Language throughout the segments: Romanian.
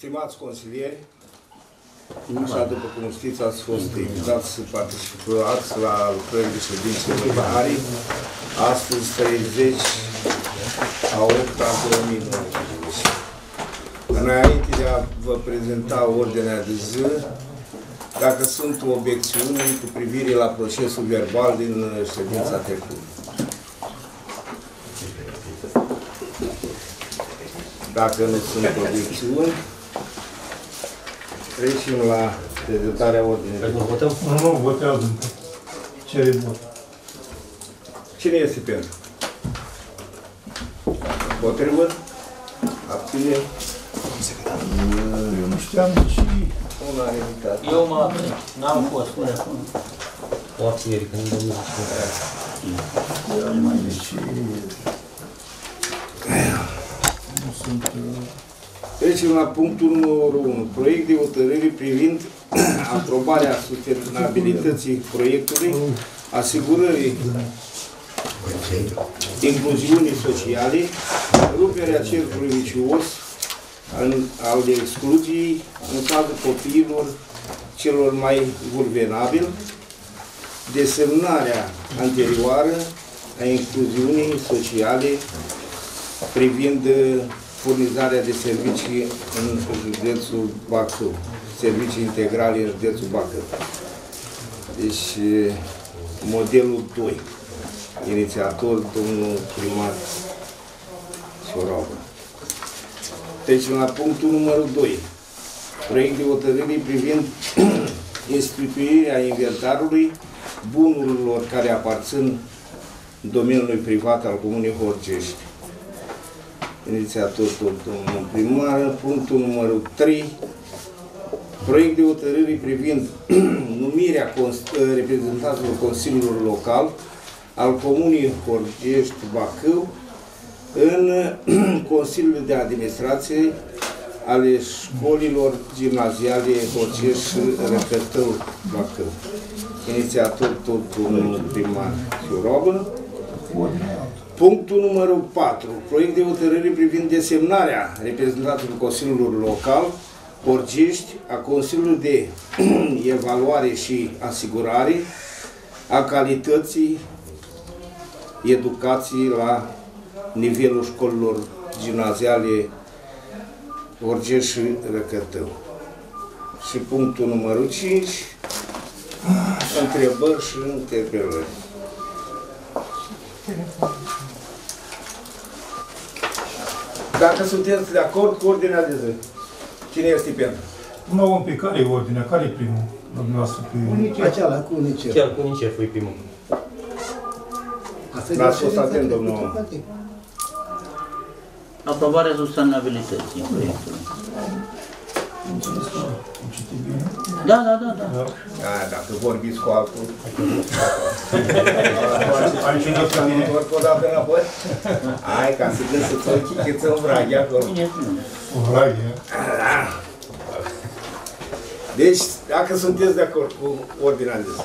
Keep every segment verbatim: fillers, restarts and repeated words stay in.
Stimați consilieri, așa după cum știți, ați fost invitați să participați la lucrările ședinței ordinare, astăzi treizeci a opt a două mii nouăsprezece. Înainte de a vă prezenta ordinea de zi, dacă sunt obiecțiuni cu privire la procesul verbal din ședința trecută. Dacă nu sunt obiecțiuni, trecem la prezentarea ordinei. Nu votăm? Nu, nu, votează. Cere vot. Cine este pentru? Potrivă? Abține? Eu nu știam nici... Unanimitate. Eu mă n-am fost până acum. O abținere, că nu dă nici nu. Eu mai nici... Nu sunt... Trecem la punctul numărul unu. Proiect de hotărâre privind aprobarea sustenabilității proiectului, asigurării incluziunii sociale, ruperea cercului vicios al, al excluziei în cazul copiilor celor mai vulnerabili, desemnarea anterioară a incluziunii sociale privind furnizarea de servicii în județul Bacău, servicii integrale în județul Bacău. Deci, modelul doi, inițiator, domnul primar Șorobă. Trecem la punctul numărul doi. Proiect de hotărâre privind instituirea inventarului bunurilor care aparțin domeniului privat al Comunei Horgești. Inițiator tot domnul primar. Punctul numărul trei. Proiect de hotărâre privind numirea reprezentanților Consiliului Local al Comunei Horgești Bacău în Consiliul de Administrație ale școlilor gimnaziale Horgești și Răcătău Bacău. Inițiator tot domnul primar Șorobă. Punctul numărul patru. Proiect de hotărâre privind desemnarea reprezentantului Consiliului Local Horgești, a Consiliului de Evaluare și Asigurare a calității educației la nivelul școlilor gimnaziale Horgești și Răcătău. Și punctul numărul cinci. Întrebări și interpelări. Dacă sunteți de acord cu ordinea de zi, cine este pentru? Nu om pe care e ordinea? Care e primul? Dumneavoastră pe... Aceala cu UNICEF. Chiar cu UNICEF e primul. N-ați fost atent, domnul. Aprobarea sustenabilității proiectului. Da, da, da, da. Da, dacă vorbiți cu altul. Aici nu să mine. Întorc o dată înapoi? Hai, ca să gând să-ți o chicheță în vraghe acolo. O vraghe. Deci, dacă sunteți de acord cu ordinea de zi.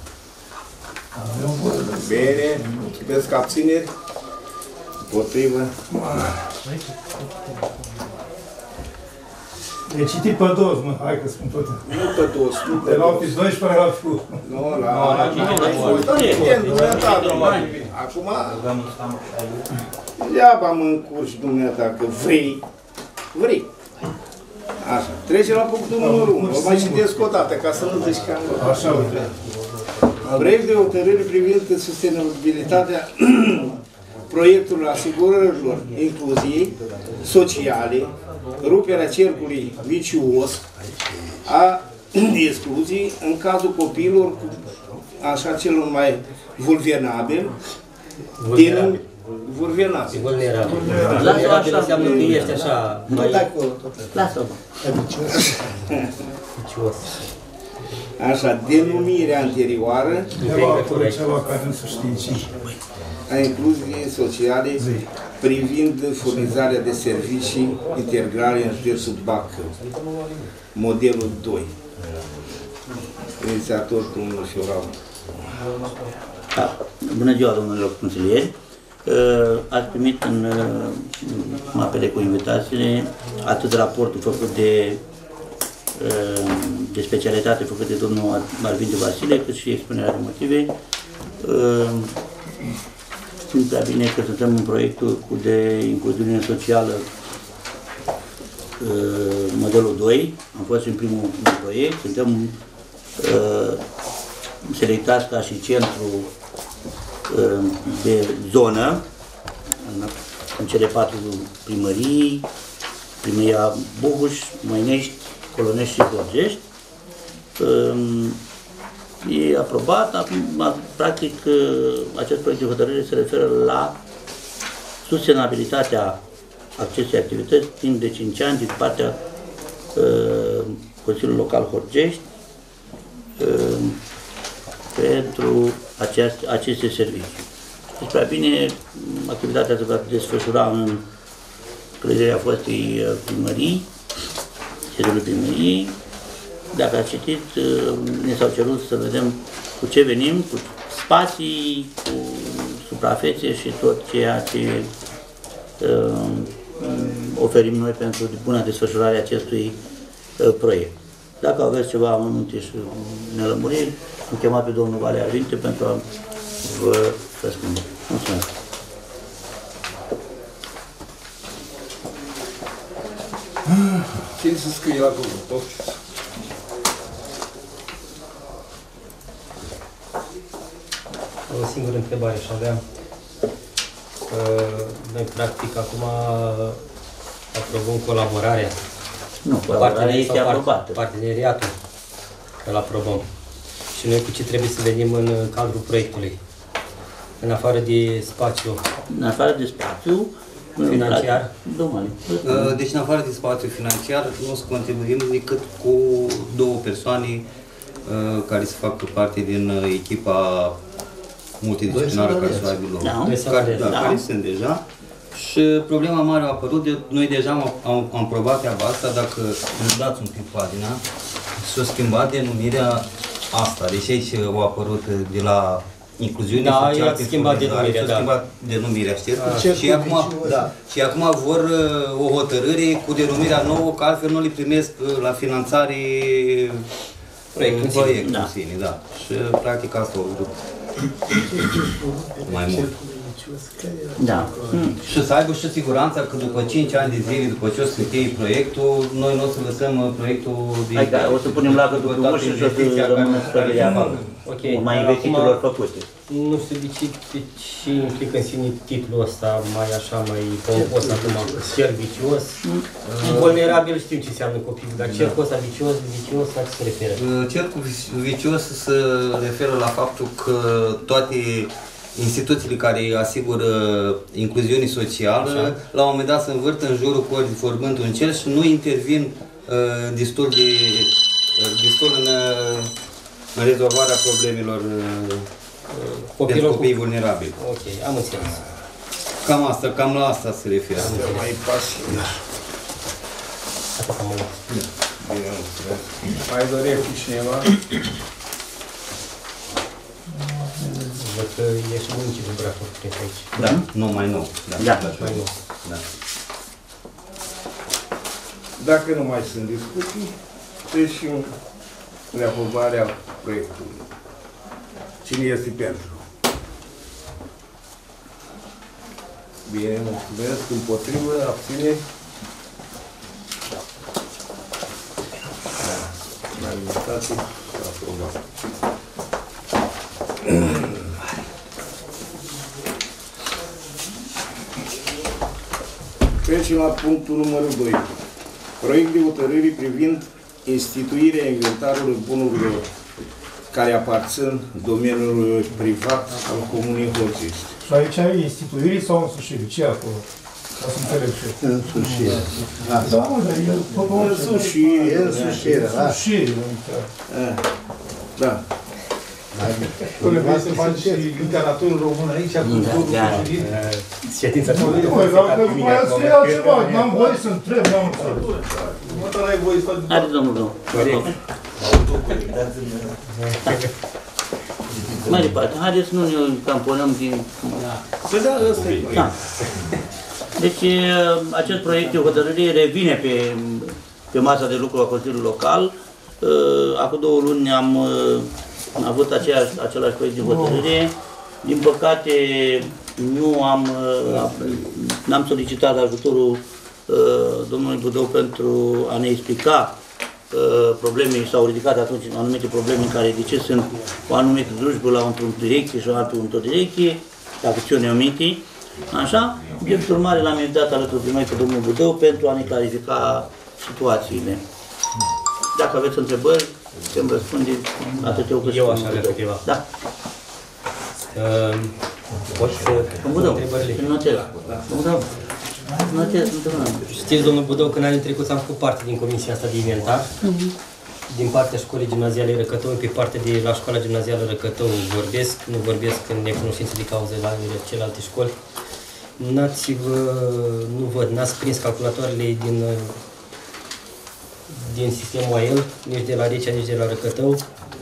Bine, vedeți că abțineri? Împotrivă? E citit pe dos, mă, hai că spun tot. Nu pe dos, nu pe De la dos. opt doisprezece la fiu. Nu, la... Acum... Degeaba mă încurci dumneata, că vrei. Vrei. Așa. Trece la punctul numărul unu. O mai citesc o dată, ca să nu zici că am... Așa, uite. Proiect de hotărâre privind sustenabilitatea proiectului asigurărilor incluziei sociale, ruperea cercului vicios a excluziei în cazul copiilor cu așa celor mai vulnerabili din vulnerabil. Vulnerabil. Vulnerabil înseamnă că ești așa mai... Lasă-o. Vicios. Așa, denumirea anterioară Ceva care nu se știe ce. a incluziei sociale privind furnizarea de servicii integrale în județul Bacău. Modelul doi. Inițiator domnul Șorobă. Bună ziua, domnilor consilieri. Ați primit în mapele cu invitațiile atât raportul făcut de, de specialitate făcut de domnul Arvinte Vasile, cât și expunerea de motive. Știm prea bine că suntem în proiectul de incluziune socială modelul doi, am fost în primul proiect, suntem selectați ca și centru de zonă în, în cele patru primării, primăria Boguș, Măinești, Colonești și Gorjești. E aprobat, acum, practic acest proiect de hotărâre se referă la sustenabilitatea acestei activități timp de cinci ani din partea uh, Consiliului Local Horgești uh, pentru aceast, aceste servicii. Deci, prea bine, activitatea se va desfășura în clădirea fostei primării, sediului primăriei. Dacă ați citit, uh, ne s-au cerut să vedem cu ce venim, cu spații, cu suprafețe și tot ceea ce uh, oferim noi pentru buna desfășurare a acestui uh, proiect. Dacă aveți ceva amănunte și nelămuriri, am chemat pe domnul Valea Arvinte pentru a vă răspunde. Mulțumesc! Cine să scrie la cuvânt? O singură întrebare și aveam. Noi, practic, acum aprobăm colaborarea. Nu, colaborarea este aprobată. Parteneriatul îl aprobăm. Și noi cu ce trebuie să venim în cadrul proiectului? În afară de spațiu. În afară de spațiu financiar. Domnule. Deci, în afară de spațiu financiar, nu o să contribuim decât cu două persoane care să facă parte din echipa multidisciplinară care să aibă loc. Da. Care, da, Da. care sunt deja. Și problema mare a apărut, de, noi deja am, am, am probat treaba asta, dacă îmi dați un pic pagina, s-a schimbat denumirea asta, deci aici a apărut de la incluziune Da, socială, i-ați schimbat denumirea, s-a da. schimbat denumirea, știți? Și acum, da, și acum vor uh, o hotărâre cu denumirea nouă, că altfel nu le primesc uh, la finanțare Proiectul în sine. proiectul Da. în sine, da. Și practic asta o vrut mai mult. Da. Și să aibă și siguranța că după cinci ani de zile, după ce o să încheie proiectul, noi nu o să lăsăm uh, proiectul de... Hai că o să punem la gâtul frumos și o să rămână scăderea acolo. Ok. Mai Acum, investițiilor făcute. Nu știu de ce, de ce implică în sine titlul ăsta mai așa, mai pompos acum, cer vicios. Vulnerabil știm ce înseamnă copilul, dar cercul ăsta vicios, vicios, la ce se referă? Uh, Cercul vicios se referă la faptul că toate instituțiile care asigură incluziune socială, Așa. la un moment dat se învârt în jurul corzii formând un cer și nu intervin uh, destul, de, uh, destul în, uh, în rezolvarea problemelor uh, pentru copiii cu... vulnerabili. Ok, am înțeles. Cam asta, cam la asta se referă. Mai pasiv. Asta s-a mult. Bine, mulțumesc. Mai dorește cineva? Văd că ești muncii de bracuri prin aici. Da, nu mai nou. Da, Da. Mai nou. Da. Dacă nu mai sunt discuții, trecem în aprobarea proiectului. Cine este pentru? Bine, mulțumesc. Împotrivă, abține. Unanimitate, aprobat. Trecem la punctul numărul doi. Proiect de hotărâre privind instituirea inventarului bunurilor care aparțin domeniului privat al Comunei Horgești. Și aici e instituirii sau însușirii? Ce e acolo? Ca să înțeleg și eu. Însușire. Da, mă, dar e tot orice. Însușire. E însușire, da. Însușire, Eh, Da. tu le vrei să faci și literatură română aici, cu totul da. însușire. Ședința Nu, măi, dacă după aia scrie altceva, n-am voie să întreb, n-am înțeles. Mă, dar n-ai voie să faci... Are domnul domnul. Mai departe, haideți să nu ne camponăm din... Păi da, ăsta e. Da. Deci acest proiect de hotărâre revine pe, pe masa de lucru a Consiliului Local. Acum două luni am, am avut aceeași, același proiect de hotărâre. Din păcate nu am, n-am solicitat ajutorul domnului Budău pentru a ne explica probleme, s-au ridicat atunci anumite probleme în care de ce sunt o anumită drujbă la într-o direcție și altul într-o direcție, dacă ți-o neomiti. Așa, de urmare l-am invitat alături de noi pe domnul Budău pentru a ne clarifica situațiile. Dacă aveți întrebări, putem răspunde atât eu cât și Eu aș avea câteva. Da. Uh, pot să... Budău, întrebările? notez. Budău, notez, întrebări. Știți, domnul Budău, că în anii trecuți am făcut parte din comisia asta de inventar. Din partea școlii gimnaziale Răcătău, pe partea de la școala gimnazială Răcătău vorbesc, nu vorbesc în necunoștință de cauze la celelalte școli. N-ați, nu văd, n-ați prins calculatoarele din, din sistemul A E L, nici de la Recea, nici de la Răcătău.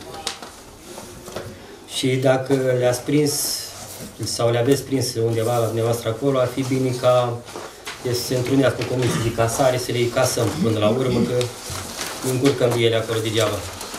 Și dacă le-ați prins sau le aveți prins undeva la dumneavoastră acolo, ar fi bine ca să se întrunească comisii de casare, să le casăm până la urmă, că încurcăm de ele acolo degeaba.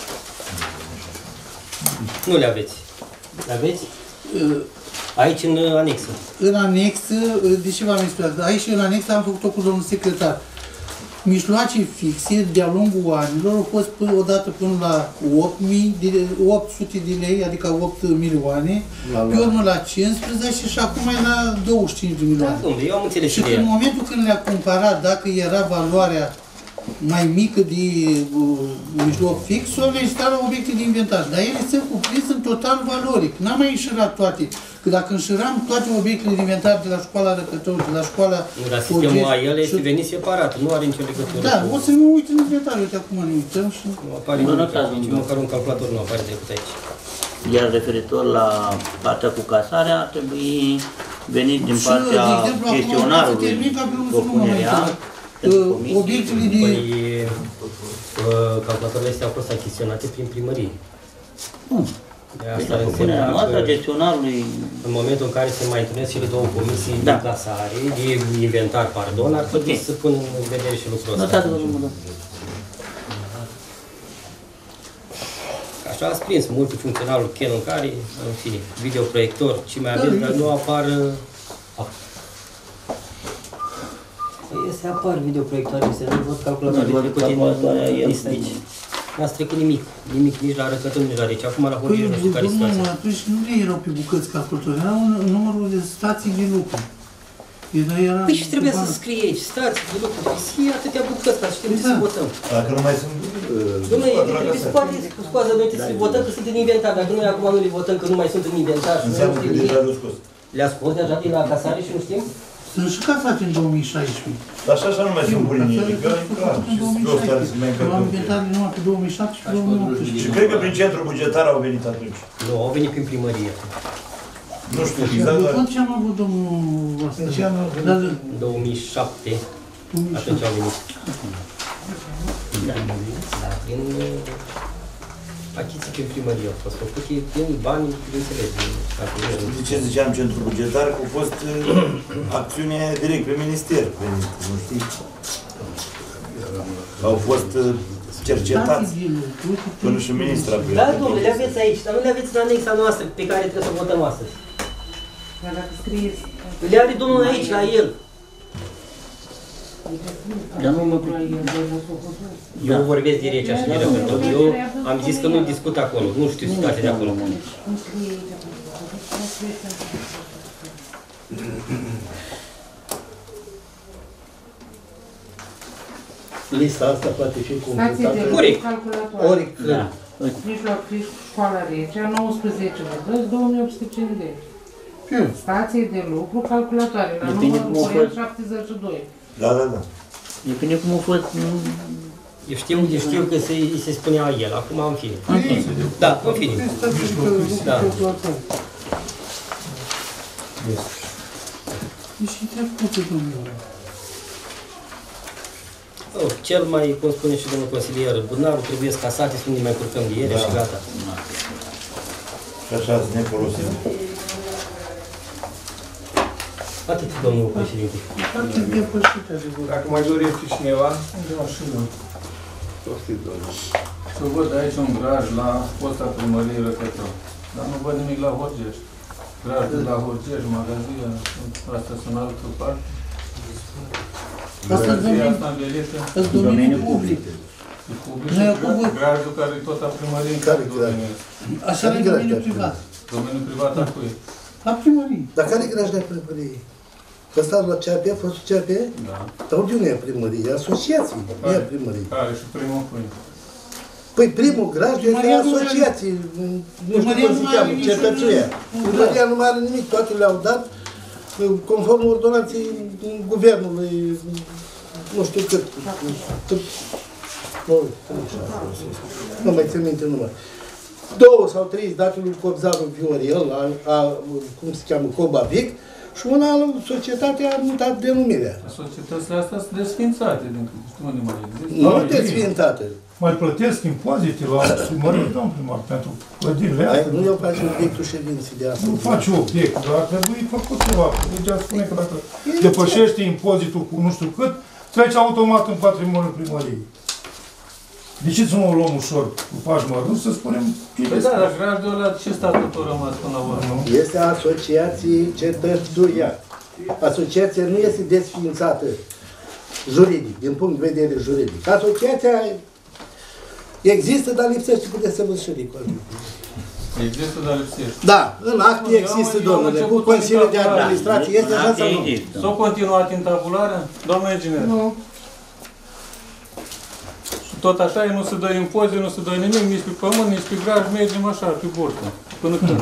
Nu le aveți. Le aveți? Aici în anexă. În anexă, de ce v-am explicat? Aici în anexă am făcut-o cu domnul secretar. Mijloace fixe de-a lungul anilor au fost odată până la opt sute de lei, adică opt milioane, pe urmă la cincisprezece și acum e la douăzeci și cinci de milioane. Da, domnule, eu am înțeles și în momentul când le-a comparat, dacă era valoarea mai mică de uh, mijloc fix, sau le instală obiecte de inventar. Dar ele sunt cuprinse în total valoric. N-am mai înșirat toate. Că dacă înșiram toate obiectele de inventar de la școala Răcătău, de la școala... Nu, dar sistemul A E L este venit separat, nu are nicio legătură. Da, o să mă uit în inventar, uite acum ne uităm și... Nu apare nici măcar un calculator nu apare trecut aici. Iar referitor la partea cu casarea, ar trebui venit din partea gestionarului propunerea. Obiectele de... Păi, calculatoarele astea au fost achiziționate prin primărie. Bun. Asta deci, propunerea noastră, gestionarului... În momentul în care se mai întâlnesc cele două comisii da. de clasare, de inventar, pardon, ar trebui okay. să pun în vedere și lucrul ăsta. Notați, domnul. Așa ați prins multifuncționalul Canon care, în fine, videoproiector, ce mai aveți, dar nu apar... Se apar videoproiectoare, se nu văd calculatoare, nu trecut din listă aici. N-ați trecut nimic, nimic, nici la Răcătău, nici la Rece. Acum la Horgești nu știu care situație. Păi, atunci nu le erau pe bucăți calculatoare, erau numărul de stații de lucru. Păi și trebuia să scrie aici, stații de lucru, și atâtea bucăți, ca să știm ce să votăm. Dacă nu mai sunt... Dom'le, trebuie să poate scoate noi să le votăm, că sunt în inventar. Dacă noi acum nu le votăm, că nu mai sunt în inventar și nu știm nimic. Le-a scos deja din la casare și nu știm? Sunt și casate în două mii șaisprezece. Dar și așa nu mai sunt bulinii, adică e clar. Am inventat numai pe două mii șapte și două mii optsprezece. Și cred că prin centrul bugetar au venit atunci. Nu, au venit prin primărie. Nu știu exact, dar... Atunci am avut domnul ăsta. În două mii șapte, atunci au venit. Da, prin achiziții prin primărie au fost făcute din bani, bineînțeles. De ce ziceam centrul bugetar? Că a fost acțiune direct pe minister, nu știi? Au fost cercetați până și ministra. Da, domnule, le aveți aici, dar nu le aveți în anexa noastră pe care trebuie să o votăm astăzi. Dar dacă scrieți... Le are domnul aici, la el. Dar nu mă... Eu vorbesc de Recea și de Răcătău. Eu am zis că nu discut acolo, nu știu situația de acolo. Lista asta poate fi completată. Corect. Corect. Da. Mijloc școala Recea, nouăsprezece de două mii opt sute cincizeci. Stație de lucru, calculatoare, la numărul curent șaptezeci și doi. Da, da, da. Depinde cum a fost... Eu știu, eu știu că se, se spunea el, acum în fine. Da, în fine. Da. Deci e trecută, domnule. Oh, cel mai, cum spune și domnul consilier, bunarul trebuie scasate, să nu ne mai curcăm de ele și gata. Și așa să ne folosim. Atât, domnul președinte. Atât depășit, adevărat. Dacă mai dorește cineva, Da, și eu. poftiți, domnul. Să văd aici un graj la posta primăriei Răcătău, dar nu văd nimic la Horgești. Graj de la Horgești, magazia, asta sunt altă parte. Asta Magazia asta învelită, e domeniul public. e public Nu e și public. grajul care e tot a primăriei, Care care graj? domeniu este? Așa e domeniul privat. Domeniul privat al cui? La primărie. Dar care e graj de primărie? Că stat la C A P, a fost C A P? Da. Dar unde nu e primărie? E asociații, nu e primărie. Care și primul cui? Păi primul graj este Primăria nu are- asociații, nu știu Primăria cum nu se are cheamă, niciun- cetățuia. Primăria nu mai are nimic, toate le-au dat conform ordonanței guvernului, nu știu cât. cât nu, nu mai țin minte numai. Două sau trei date lui Cobzaru Viorel, a, a, cum se cheamă, Cobavic, și una societatea a mutat denumirea. Societățile astea sunt desfințate, din câte știu, unde mai există. Nu desființată. Mai plătesc impozite la primărie, domn primar, pentru clădirile astea. Nu eu face obiectul ședinței de astăzi. Nu face obiect, dar ar trebui făcut ceva. Legea spune că dacă depășește impozitul cu nu știu cât, trece automat în patrimoniul primăriei. De ce să nu o luăm ușor cu pași mărunți, să spunem... Păi da, dar gradul ăla ce statutul a rămas până la urmă? Este asociație cetățuia. Asociația nu este desființată juridic, din punct de vedere juridic. Asociația există, dar lipsește cu desăvârșirii. Există, dar lipsește. Da, în acte există, domnule, cu Consiliul de Administrație este așa sau nu? Da. S-a continuat intabularea, doamna inginer? Nu. Și tot așa, e, nu se dă impozit, nu se dă nimic, nici pe pământ, nici pe graj, mergem așa, pe burtă. Până când?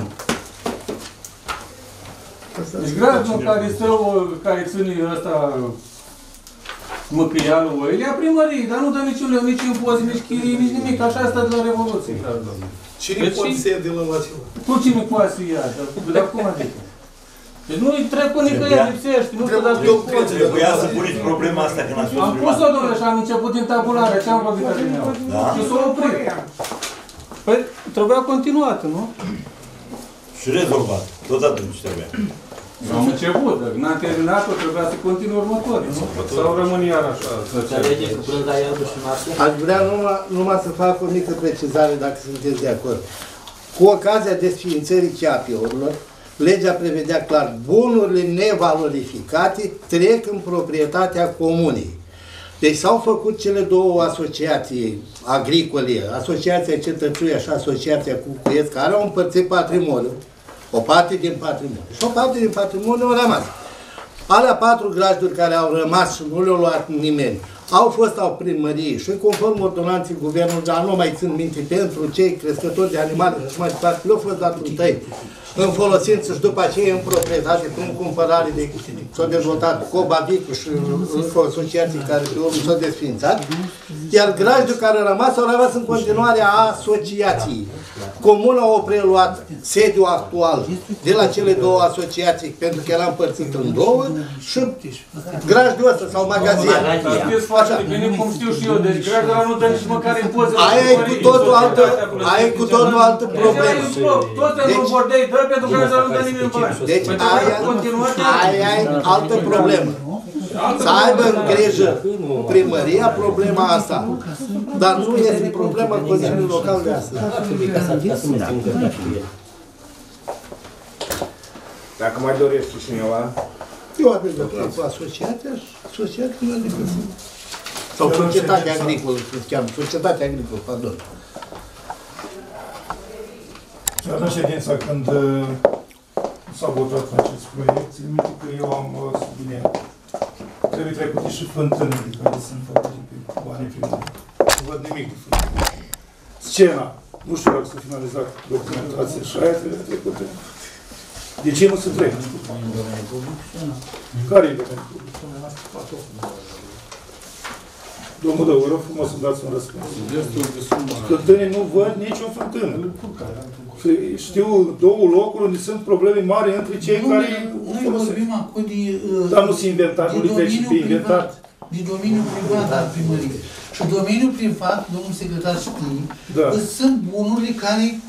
Deci grajul care stă, o- care ține ăsta măcăialul oile, ia primărie, dar nu dă niciun leu, nici impozit, nici chirii, nici nimic. Așa a stat la Revoluție, gradul. Cine Deci- poate să ia de la Vasilă? Cu cine poate să ia? Dar, dar cum adică? Deci nu-i trecut nicăieri, lipsește, nu știu dacă impozit. Trebuia să puneți problema asta când ați fost Am primar. pus-o, domnule, și am început din tabulare, ce am vorbit adineaua. Da? Și s-a oprit. Păi, trebuia continuată, nu? Și rezolvat. Tot atunci trebuia. Am început, dacă n-am terminat-o, trebuia să continui următorii, nu? Sau rămân iar așa. Înțelege că brânza iarbă și noapte? Aș vrea numai, numai să fac o mică precizare, dacă sunteți de acord. Cu ocazia desființării C A P-urilor, legea prevedea clar, bunurile nevalorificate trec în proprietatea comunei. Deci s-au făcut cele două asociații agricole, Asociația Cetățuia și Asociația Cucuiesc, care au împărțit patrimoniul, o parte din patrimoniu. Și o parte din patrimoniu au rămas. Alea patru grajduri care au rămas și nu le-au luat nimeni, au fost au primărie și conform ordonanței guvernului, dar nu mai țin minte, pentru cei crescători de animale și mai departe, le-au fost dat un tăi în folosință și după aceea în proprietate, prin cumpărare de s-au dezvoltat Cobavicu și încă asociații care pe urmă s-au desființat, iar grajdul care a rămas au rămas în continuare a asociației. Comuna a preluat sediul actual de la cele două asociații, pentru că era împărțit în două, și grajdul ăsta sau magazin. Dar știți foarte bine cum știu și eu, deci gradul ăla nu dă nici măcar impozit. Aia e cu totul altă, aia e cu totul altă problemă. Tot în un bordei dă pentru că nu dă nimeni bani. Deci Păi aia, trebuie continuat. aia e altă problemă. Să aibă în grijă primăria problema asta. Dar nu este problema Consiliului Local de astăzi. Dacă mai dorește cineva, Eu am legătură cu asociația și asociația nu are decât. Sau societatea agricolă, se cheamă, societatea agricolă, pardon. Chiar în ședința când uh, s-a votat acest proiect, țin minte că eu am uh, subliniat. Trebuie trecute și fântânile care sunt făcute pe banii primari. Nu văd nimic de fântâni. Scena, nu știu dacă s-a finalizat documentația și aia trebuie trecută. De ce nu se trec? Care e domeniul public? Domnul Dă, vă rog frumos să dați un răspuns. Fântânii nu văd nicio fântână. Știu două locuri unde sunt probleme mari între cei Nu, care noi folosesc. vorbim acum de... uh, Dar nu se inventat, de nu le treci pe inventat. De domeniul privat al primăriei. Și domeniul privat, domnul secretar știe, Da. că sunt bunurile care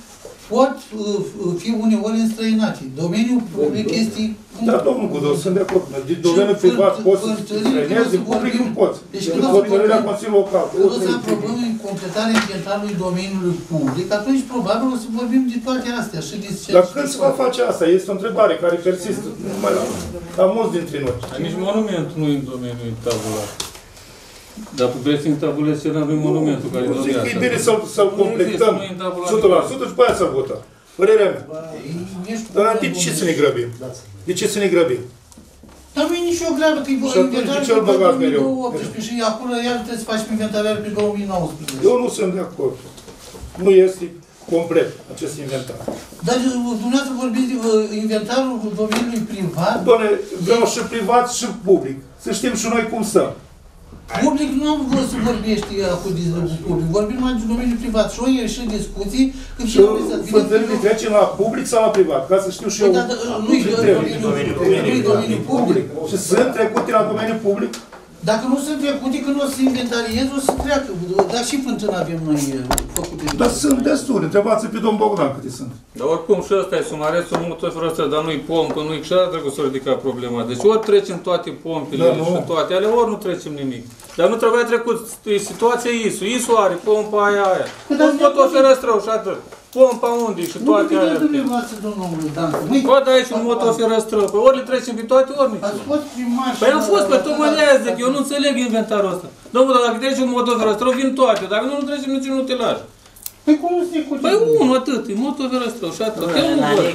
pot uh, fi uneori înstrăinate. Domeniul public este... Da, domnul Gudo, sunt de acord. Din domeniul privat poți să străinezi, din public nu poți. Deci când hotărârea Consiliului Local. Când o să aprobăm completarea inventarului domeniului public, atunci probabil o să vorbim de toate astea. Și de Dar când se va face asta? Este o întrebare care persistă numai la, la mulți dintre noi. Nici monumentul nu e în domeniul tabular. Dar vreți să intabulezi ce n-avem monumentul care nu zic că e bine să-l să completăm o sută la sută și pe aia să-l votăm. Părerea mea. Dar de ce să ne grăbim? De ce să ne grăbim? Dar nu e nici o grabă, că e inventarul pe două mii optsprezece și acolo iar trebuie să facem inventariul pe două mii nouăsprezece. Eu nu sunt de acord. Nu este complet acest inventar. Dar dumneavoastră vorbiți de inventarul domeniului privat? Doamne, vreau și privat și public. Să știm și noi cum stăm. Public nu am vrut să vorbești acum de public, vorbim mai de domeniul privat și o ieși în discuții când și fântânile trecem la public sau la privat, ca să știu și eu. Nu-i domeniul public. Și sunt trecute la domeniul public? Dacă nu sunt trecute, când o să inventariez, o să treacă. Dar și fântână avem noi făcute. Dar sunt destule. Întrebați pe domnul Bogdan câte sunt. Dar oricum și ăsta e sumarețul multor ăsta, dar nu-i pompă, nu-i și așa trebuie să ridica problema. Deci ori trecem toate pompele da, și toate alea, ori nu trecem nimic. Dar nu trebuia trecut situația I S U. I S U are pompa aia, aia. Nu pot o ferăstrău și atât. Pompa unde și toate alea. Nu dumneavoastră, domnul Dancu. Poate aici un motoferăstrău. Păi ori le trecem pe toate, ori nici. Ați fost primar. Păi am fost, pe tocmai de-aia zic, eu nu înțeleg inventarul ăsta. Domnul, dar dacă treci un motoferăstrău, vin toate. Dacă nu, nu trecem niciun utilaj. Păi cum nu se cu Păi unul atât, e motoferăstrău și atât. Eu nu văd.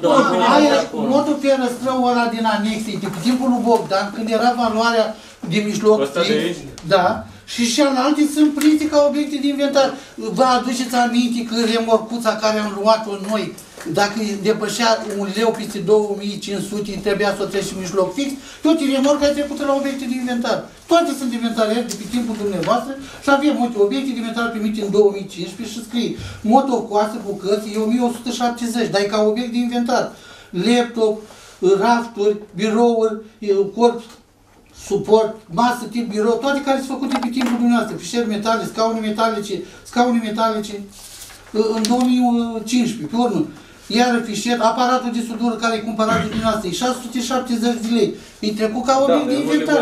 Motoferăstrău ăla din anexe, de pe timpul lui Bogdan, când era valoarea de mijloc fix. Da. Și cealaltă sunt prinse ca obiecte de inventar. Vă aduceți aminte că remorcuța care am luat-o noi, dacă depășea un leu peste două mii cinci sute, trebuia să o treci în mijloc fix, toate remorca ai trecut la obiecte de inventar. Toate sunt inventariate de pe timpul dumneavoastră și avem multe obiecte de inventar primite în două mii cincisprezece și scrie motocoasă, bucăți, e o mie o sută șaptezeci, dar e ca obiect de inventar. Laptop, rafturi, birouri, corp, suport, masă, tip birou, toate care sunt făcute pe timpul dumneavoastră, fișieri metale, scaune metalice, scaune metalice, în două mii cincisprezece, pe urmă. Iar fișier, aparatul de sudură care e cumpărat de dumneavoastră, e șase sute șaptezeci de lei. E trecut ca obiect de inventar.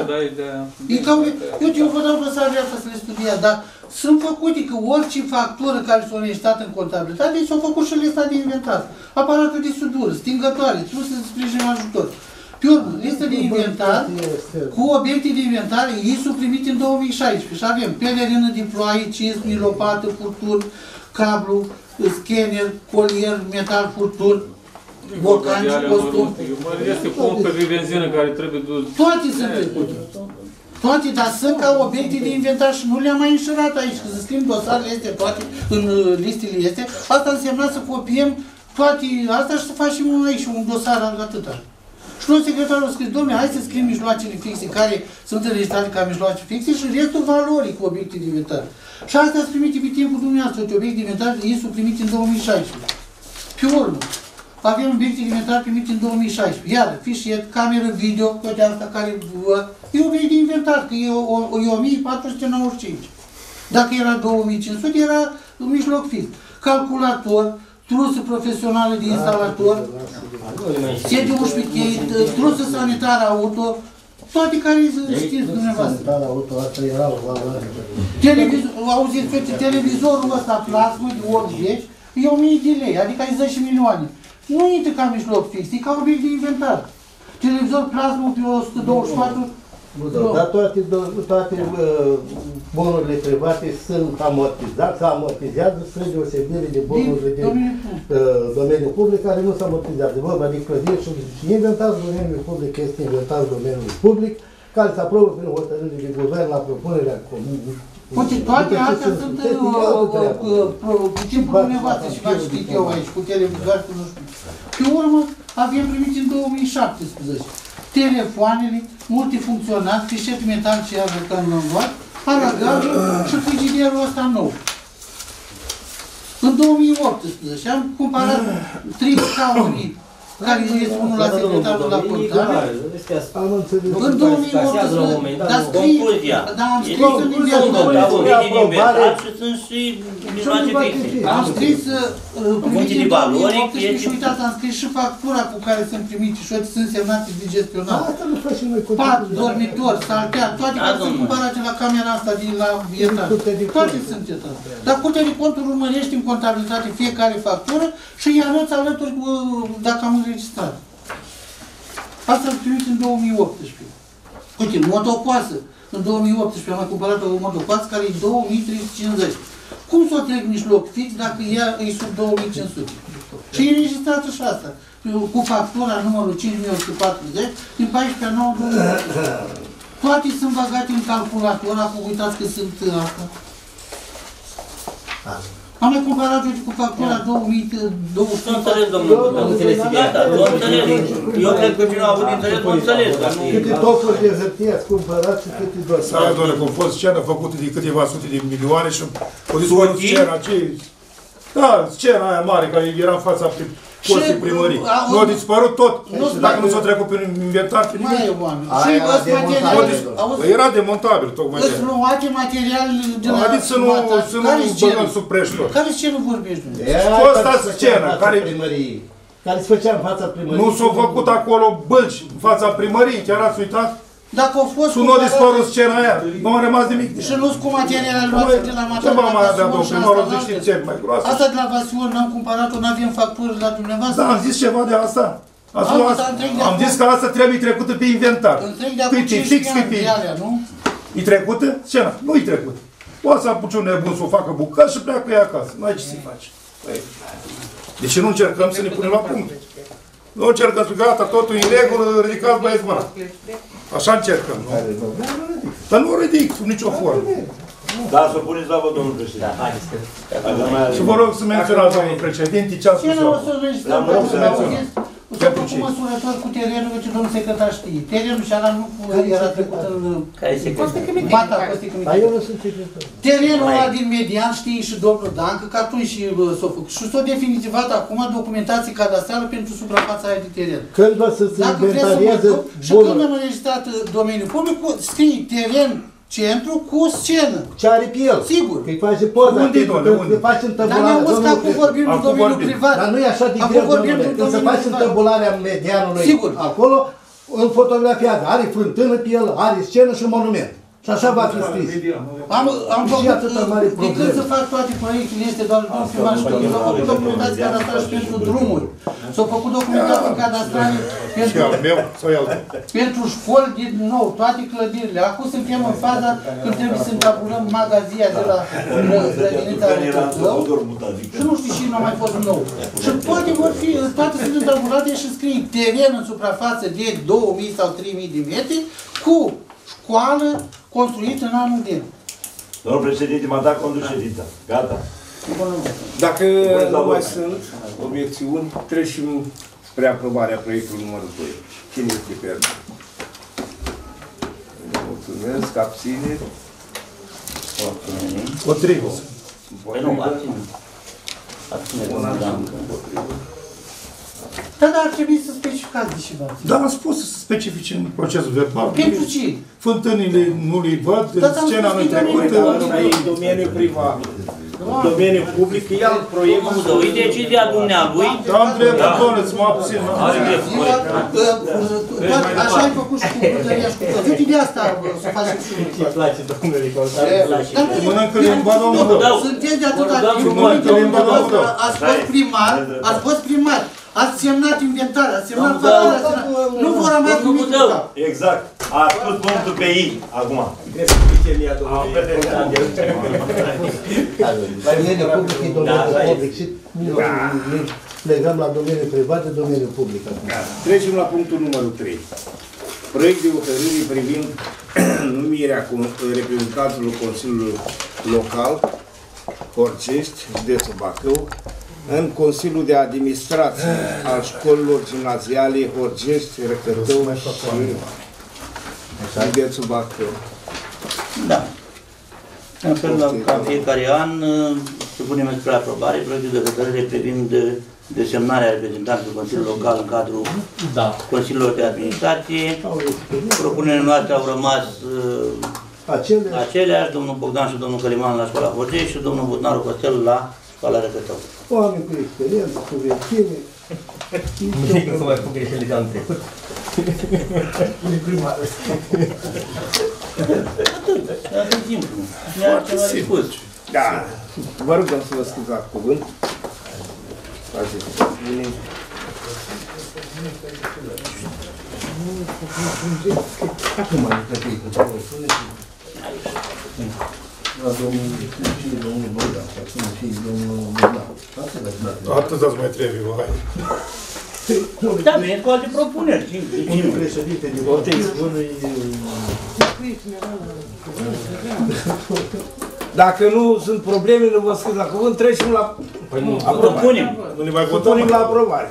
Eu vă dau dosarele astea să le studiați, dar sunt făcute că orice factură care s-a înregistrat în contabilitate, s-a făcut și lista de inventar. Aparatul de sudură, stingătoare, truse de sprijin ajutor. Pe urmă, listă de inventar cu obiecte de inventar, ei sunt primite în două mii șaisprezece și avem pelerină de ploaie, cismi, lopată, furtun, cablu, scanner, colier, metal, furtun, bocanci, costum. Este pompă de benzină care trebuie dus. Toate sunt trecute. Toate, dar sunt ca obiecte de inventar și nu le-am mai înșirat aici, că să scriem dosarele astea toate în listele astea. Asta însemna să copiem toate astea și să facem aici un dosar atâta. Și noi secretarul a scris, dom'le, hai să scriem mijloacele fixe care sunt înregistrate ca mijloace fixe și restul valorii cu obiecte de inventar. Și astea sunt primite pe timpul dumneavoastră, obiecte de inventar, ei sunt primite în două mii șaisprezece. Pe urmă, avem obiecte de inventar primite în două mii șaisprezece. Iar, fișier, cameră video, toate astea care văd, e obiect de inventar, că e, o, e o mie patru sute nouăzeci și cinci. Dacă era două mii cinci sute, era un mijloc fix. Calculator, trusă profesională de instalator, sediu ușpichei, trusă sanitară auto, toate care știți dumneavoastră. Sanitară auto, asta era o valoare. Televizor, auziți, frate, televizorul ăsta plasmă de optzeci, e o mie de lei, adică ai zece milioane. Nu intră ca mijloc fix, e ca obiect de inventar. Televizor plasmă pe o sută douăzeci și patru. Dar toate, toate uh, bonurile private sunt amortizate, se amortizează spre deosebire de bonurile de uh, domeniul public care nu se amortizează. Vorba de clădiri și, și inventarul domeniului public este inventarul domeniului public care se aprobă prin hotărâre de guvern la propunerea comunei. Uite, toate astea sunt pe timpul dumneavoastră și v-am citit eu aici, cu televizoare, cu nu știu. Pe urmă, avem primit în două mii șaptesprezece telefoanele multifuncționat, fișet metal ce avem în luat, aragajul și frigiderul ăsta nou. În două mii optsprezece am cumpărat trei scaune care este unul la secretarul la contabil. Am înțeles. În două mii optsprezece, dar scrie, Concluzia. dar am scris în inventar. Au venit din inventar și sunt și mijloace fixe. Am scris, primiți în două mii optsprezece și uitați, am scris și factura cu care sunt primite și sunt semnate de gestionat. Asta nu facem noi Pat, dormitor, saltea, toate care sunt cumpărate la camera asta din la etaj. Toate sunt etaj. Dar Curtea de Conturi urmărește în contabilitate fiecare factură și îi anunță alături dacă am înregistrat. Asta am primit în două mii optsprezece. Uite, motocoasă. În două mii optsprezece am mai cumpărat o motocoasă care e două mii trei sute cincizeci. Cum să o trec mijloc fix dacă ea e sub două mii cinci sute? Și e înregistrată și asta. Cu factura numărul cinci mii o sută patruzeci din paisprezece nouă două mii optsprezece. Toate sunt bagate în calculator, acum uitați că sunt asta. Am mai cumpărat eu cu factura două mii două sute. Nu înțeles, domnul, nu înțeles secretar. Nu înțeles. Eu cred că cine a avut înțeles, nu înțeles. Câte topuri de hârtie ați cumpărat și câte doar. Sara, doamne, că a fost scenă făcută de câteva sute de milioane și o dispărut scena aceea. Da, scena aia mare care era în fața costii primării. Nu a dispărut tot. Dacă nu s-a trecut prin inventar, pe nimic. Mai e oameni. Și ăsta material. Era demontabil, tocmai de aia. Îți luate material de la... Adică să nu băgăm sub preș tot. Care scenă vorbești? Fosta scenă, care... Care se făcea în fața primăriei. Nu s-au făcut acolo bălci în fața primăriei, chiar ați uitat? Dacă au fost... Și nu a dispărut scena aia, nu a rămas nimic. Și nu-s cu materiale luate de la Ce v-am mai avea, domnul primarul, de știți ce mai groasă? Asta de la Vasior n-am cumpărat-o, n-avem factură la dumneavoastră? Da, am zis ceva de asta. Am zis că asta trebuie trecută pe inventar. Întreg de acum cincisprezece ani de alea, nu? E trecută? Scena? Nu e trecută. Poate să apuce un nebun să o facă bucăți și pleacă ea acasă. N-ai ce să-i faci. De ce nu încercăm să ne punem la punct? Nu încercăm să gata, totul e în regulă, ridicați băieți mâna. Așa încercăm, nu? Dar nu ridic sub nicio formă. Da, să puneți la vot, domnul președinte. Și vă rog să menționați, domnul președinte, ce a spus eu. Să menționați. S-a făcut măsurător cu terenul, ce domnul secretar știe. Terenul și ala nu era trecut în... Care e secretar? Bata, terenul ăla din Median știe și domnul Dancă, că atunci s-a făcut. Și s-a definitivat acum documentație cadastrală pentru suprafața aia de teren. Când va să se inventarieze bunul? Și când am înregistrat domeniul public, scrie teren centru cu scenă. Ce are pe el? Sigur. Că-i face poza, că faci în tăbulare. Dar mi-am că acum vorbim de domeniul privat. Dar nu e așa de greu, domnule. Când se face în tăbularea medianului, acolo, în fotografiază, are fântână pe el, are scenă și monument. Și așa va fi scris. Am, am făcut, de când să fac toate proiectele, este doar domnul primar și s-au făcut documentații cadastrale și pentru drumuri. S-au făcut documentații cadastrale pentru, pentru școli din nou, toate clădirile. Acum suntem în faza când trebuie să întabulăm magazia de la grădinița Rătăcău și nu știu și nu a mai fost nou. Și toate vor fi, toate sunt întabulate și scrie teren în suprafață de două mii sau trei mii de metri cu școală construită în anul de. Domnul președinte, m-a dat contul ședința. Gata. Dacă nu mai sunt obiecțiuni, trecem spre aprobarea proiectului numărul doi. Cine este pe el? Mulțumesc, abțineri. Potrivă. Păi nu, abțineri. Abțineri, domnul Dancă. Da, dar ar trebui să specificați de ceva. Da, am spus să specifice în procesul verbal. Pentru ce? Fântânile nu le văd, scena nu-i trecută. Asta e domeniul privat. Domeniul public, e alt proiect. E decizia dumnealui. Da, am dreptul, doamne, să mă abțin. Așa ai făcut și cu brutăria și cu tot. Uite de asta să facem și Ce place, domnule Nicolai? Mănâncă limba, domnul. Sunteți de atâta timp. Ați fost primar, ați fost primar. Ați semnat inventare, ați semnat factura, nu vor rămas nimic. Exact. A spus punctul pe I, acum. Domeniul public e domeniul public și legăm la domeniul privat de domeniul public. Trecem la punctul numărul trei. Proiect de hotărâre privind numirea reprezentanților Consiliului Local Horgești, județul Bacău, în Consiliul de Administrație al școlilor gimnaziale Horgești, Răcătău și județul Bacău. Da. În fel, ca fiecare an, Supunem spre aprobare proiectul de hotărâre privind desemnarea reprezentantului Consiliului Local în cadrul da. Consiliilor de Administrație. Propunerile noastre au rămas Aceleași. aceleași, domnul Bogdan și domnul Căliman la școala Horgești și domnul Budnaru Costel la școala Răcătău. Oameni cu experiență, cu vechime. Nu să mai fac greșeli de anul trecut. E prima oară. Atât simplu. Foarte simplu. Da. Vă rugăm să vă scuzați cuvânt. Faceți bine. Acum mai plătit cu două spune și... La domnul și domnul Bogdan, și acum și domnul Bogdan. Atât ați mai trebuie, hai. Da, bine, cu alte propuneri. Unul președinte de vorbim, unui... Dacă nu sunt probleme, nu vă scuz la cuvânt, trecem la aprobare. Nu ne mai votăm la aprobare.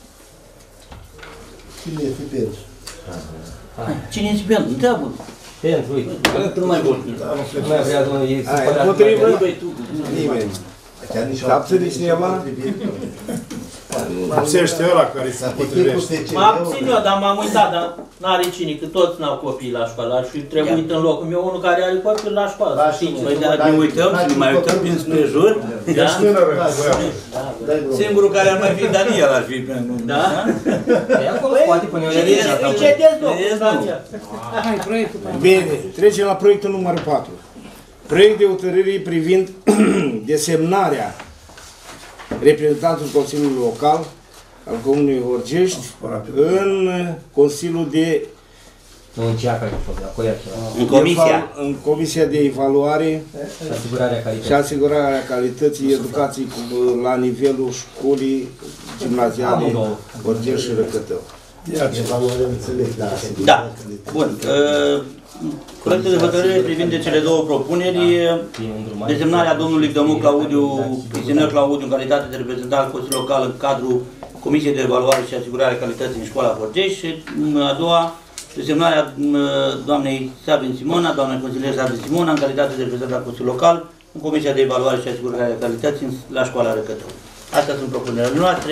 Cine este pentru? Cine este pentru? Întreabă. Pentru, uite. Nu mai vor. Nu mai vrea, domnul, ei se părea... Împotrivă? Nimeni. Abține cineva? Abțește ăla care se potrivește. Mă abțin eu, dar m-am uitat, dar n-are cine, că toți n-au copii la școală. Aș fi trebuit în locul meu unul care are copii la școală. Păi ne uităm și ne mai uităm din sprejur. Singurul care ar mai fi Daniel ar fi pentru... Da? Poate pune o Bine, trecem la proiectul numărul patru. Proiect de hotărâre privind desemnarea reprezentantului Consiliului Local al Comunei Horgești în Consiliul de... Nu în cea care a fost, acolo în comisia. În Comisia de Evaluare și asigurarea calității, și asigurarea calității educației la nivelul școlii gimnaziale Horgești și Răcătău. Da. Bun. Proiectul de hotărâre privind de cele două propuneri, desemnarea domnului Dămu Claudiu, Cristian Claudiu, în calitate de reprezentant al Consiliului Local în cadrul Comisiei de Evaluare și Asigurare Calității în școala Horgești și a doua, desemnarea doamnei Sabin Simona, doamnei consilier Sabin Simona, în calitate de reprezentant al Consiliului Local în Comisia de Evaluare și Asigurare Calității la școala Răcătău. Astea sunt propunerile noastre.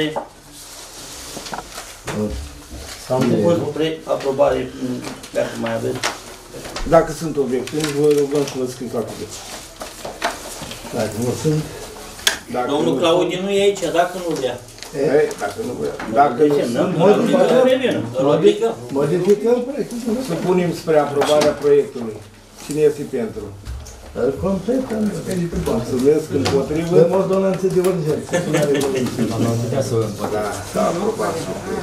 Am propus spre aprobare, dacă mai aveți. Dacă sunt obiective, vă rugăm să vă scriți la cuvânt. Dacă nu sunt... Domnul Claudiu nu e aici, dacă nu vrea. Ei, dacă nu vrea. Dacă nu sunt... Modificăm proiectul. Să punem spre aprobarea proiectului. Cine este pentru? Îl completăm. Mulțumesc împotrivă. Dăm ordonanțe de urgență. am putea să o împătă. Da, s-a aprobat.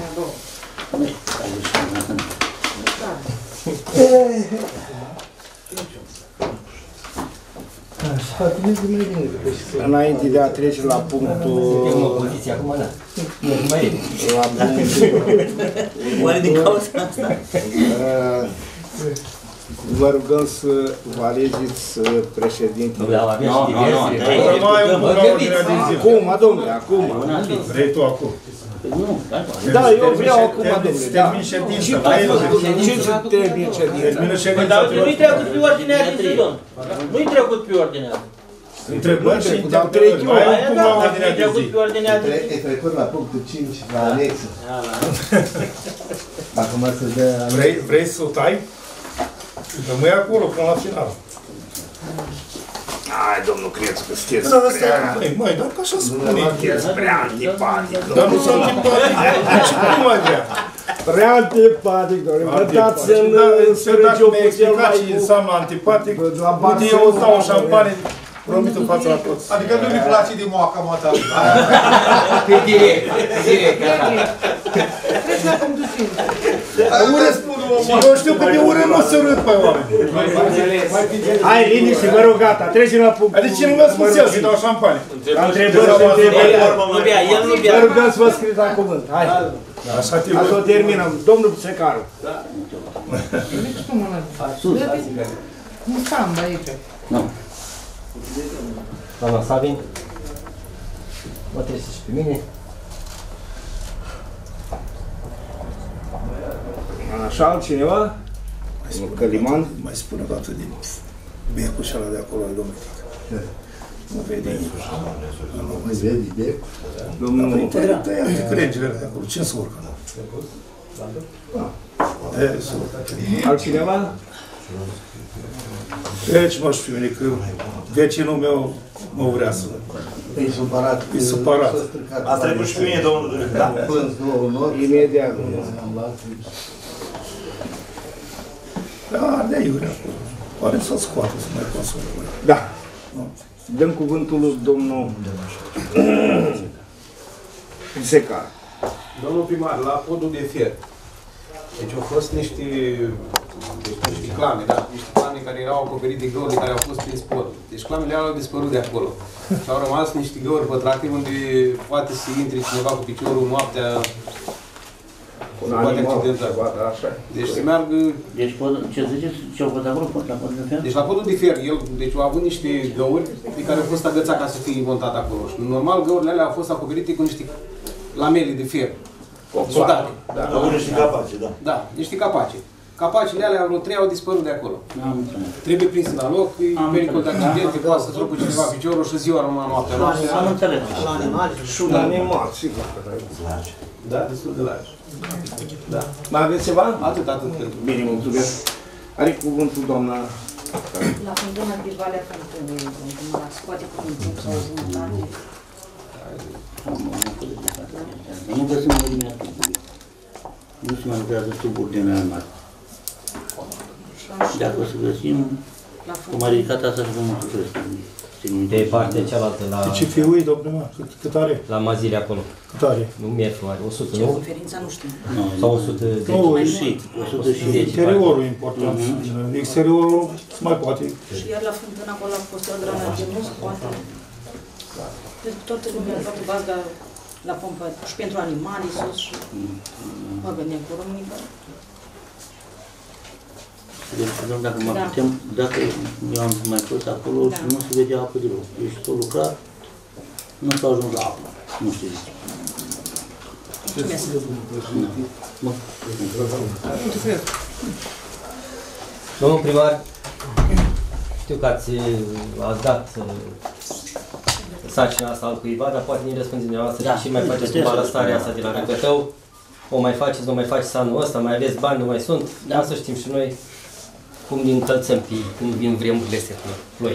Înainte de a trece la punctul... Suntem în opoziție acum, da. La punctul... Oare din cauza asta? Vă rugăm să vă alegeți președintele. Nu, avea și diverse. Acum, domnule, acum. Vrei tu acum? Da, eu vreau acum, domnule. Termin ședința. Ce să termin ședința? Dar nu-i trecut pe ordinea de zi, domn. Nu-i trecut pe ordinea. Întrebări și interpelări. Mai cum la ordinea de zi. E trecut la punctul cinci, la anexă. Acum să dea... Vrei să o tai? Rămâi acolo până la final. Hai, domnul Crețu, că sunteți prea... Măi, măi, dar că așa spune. Sunteți prea antipatic. Dar nu sunt antipatic. Deci cum mai vrea? Prea antipatic, domnule. Vă dați în sărăciu puțin mai... Ce înseamnă antipatic? Uite, eu îți dau o șampanie, promit în fața la toți. Adică nu mi place de moaca măta. Pe direct, direct, așa. Treci la punctul cinci. Și eu știu că de urât nu se urât pe oameni. Hai, liniște, vă rog, gata, trecem la punctul... Adică nu vă spus el să-i dau șampanie. La întrebări și întrebări. Nu bea, el nu bea. Vă rugăm să vă scrieți la cuvânt. Hai. Așa te Asta o terminăm. Domnul Secaru. Nici tu mână. Nu stand aici. Nu. Doamna Sabin, mă trebuie și pe mine. Așa, altcineva? Căliman? Mai spune o dată din becul și ăla de acolo, domnule. Nu vede nici. Nu mai vede de... Domnul, tăia crengelele de acolo, ce se urcă? E, se urcă. Altcineva? Deci, mă știu, că vecinul meu mă vrea să... E supărat. E supărat. A trecut și cu mine, domnul director. Da, plâns două nori. Imediat. Da, de iurea acolo. Oare să-l scoată, să mai consumă. Da. Dăm cuvântul lui domnul Secar. Domnul primar, la podul de fier. Deci au fost niște, deci, niște clame, da? Niște clame care erau acoperite de găuri care au fost prins podul. Deci clamele au dispărut de acolo. Și au rămas niște găuri pătrate unde poate să intre cineva cu piciorul noaptea. Un poate animal, accidenta. da, așa. Deci se meargă... Deci, ce ziceți? Ce au făcut acolo? La podul de fier? Deci la podul de fier, el deci au avut niște găuri pe care au fost agățat ca să fie montat acolo. Și normal găurile alea au fost acoperite cu niște lamele de fier. Sudate. Da, au niște capace, da. Da, niște capace. Capacele alea, vreo trei, au dispărut de acolo. Trebuie prins la loc, e pericol de accidente, poate să trucă cineva piciorul și ziua rămâne noaptea. Am înțeles. La animale, și la animale, sigur. Da, destul de largi. Da. Mai aveți ceva? Atât, atât. Bine, mulțumesc. Are cuvântul doamna... La fântâna de Valea Fântânei, la scoate cu un timp sau jumătate. Nu găsim mărimea tubului. Nu se mai lucrează tuburi de nearmat. Dacă o să găsim, cum a ridicat asta și vă mulțumesc. De partea cealaltă, la... De ce fiu e, domnule, cât, cât are? La Mazile acolo. Cât are? Nu merg, are o sută, Ce nu? conferința nu știu. Sau o sută zece. Nu, e și o sută zece. interiorul e important. Exteriorul se mai poate. Și iar la fântână acolo a fost o grană de mus, poate. Deci toată lumea, toată bazga la pompă și pentru animale sus și mă gândeam cu românică. Deci, dacă mă Da. putem, dacă eu am mai fost acolo Da. și nu se vedea apă deloc. Deci s-a lucrat, nu s-a ajuns la apă. Nu știu de ce. Mulțumesc. Bun. Domnul primar, știu că ați, ați dat uh, sarcina asta al cuiva, dar poate ne răspundeți dumneavoastră Da, și mai faceți puteți cu să balastarea spun, asta de la da. Răcătău. O mai faceți, nu mai faceți anul ăsta, mai aveți bani, nu mai sunt. Da. Dar să știm și noi cum ne încălțăm pe cum vin vremurile astea cu ploi.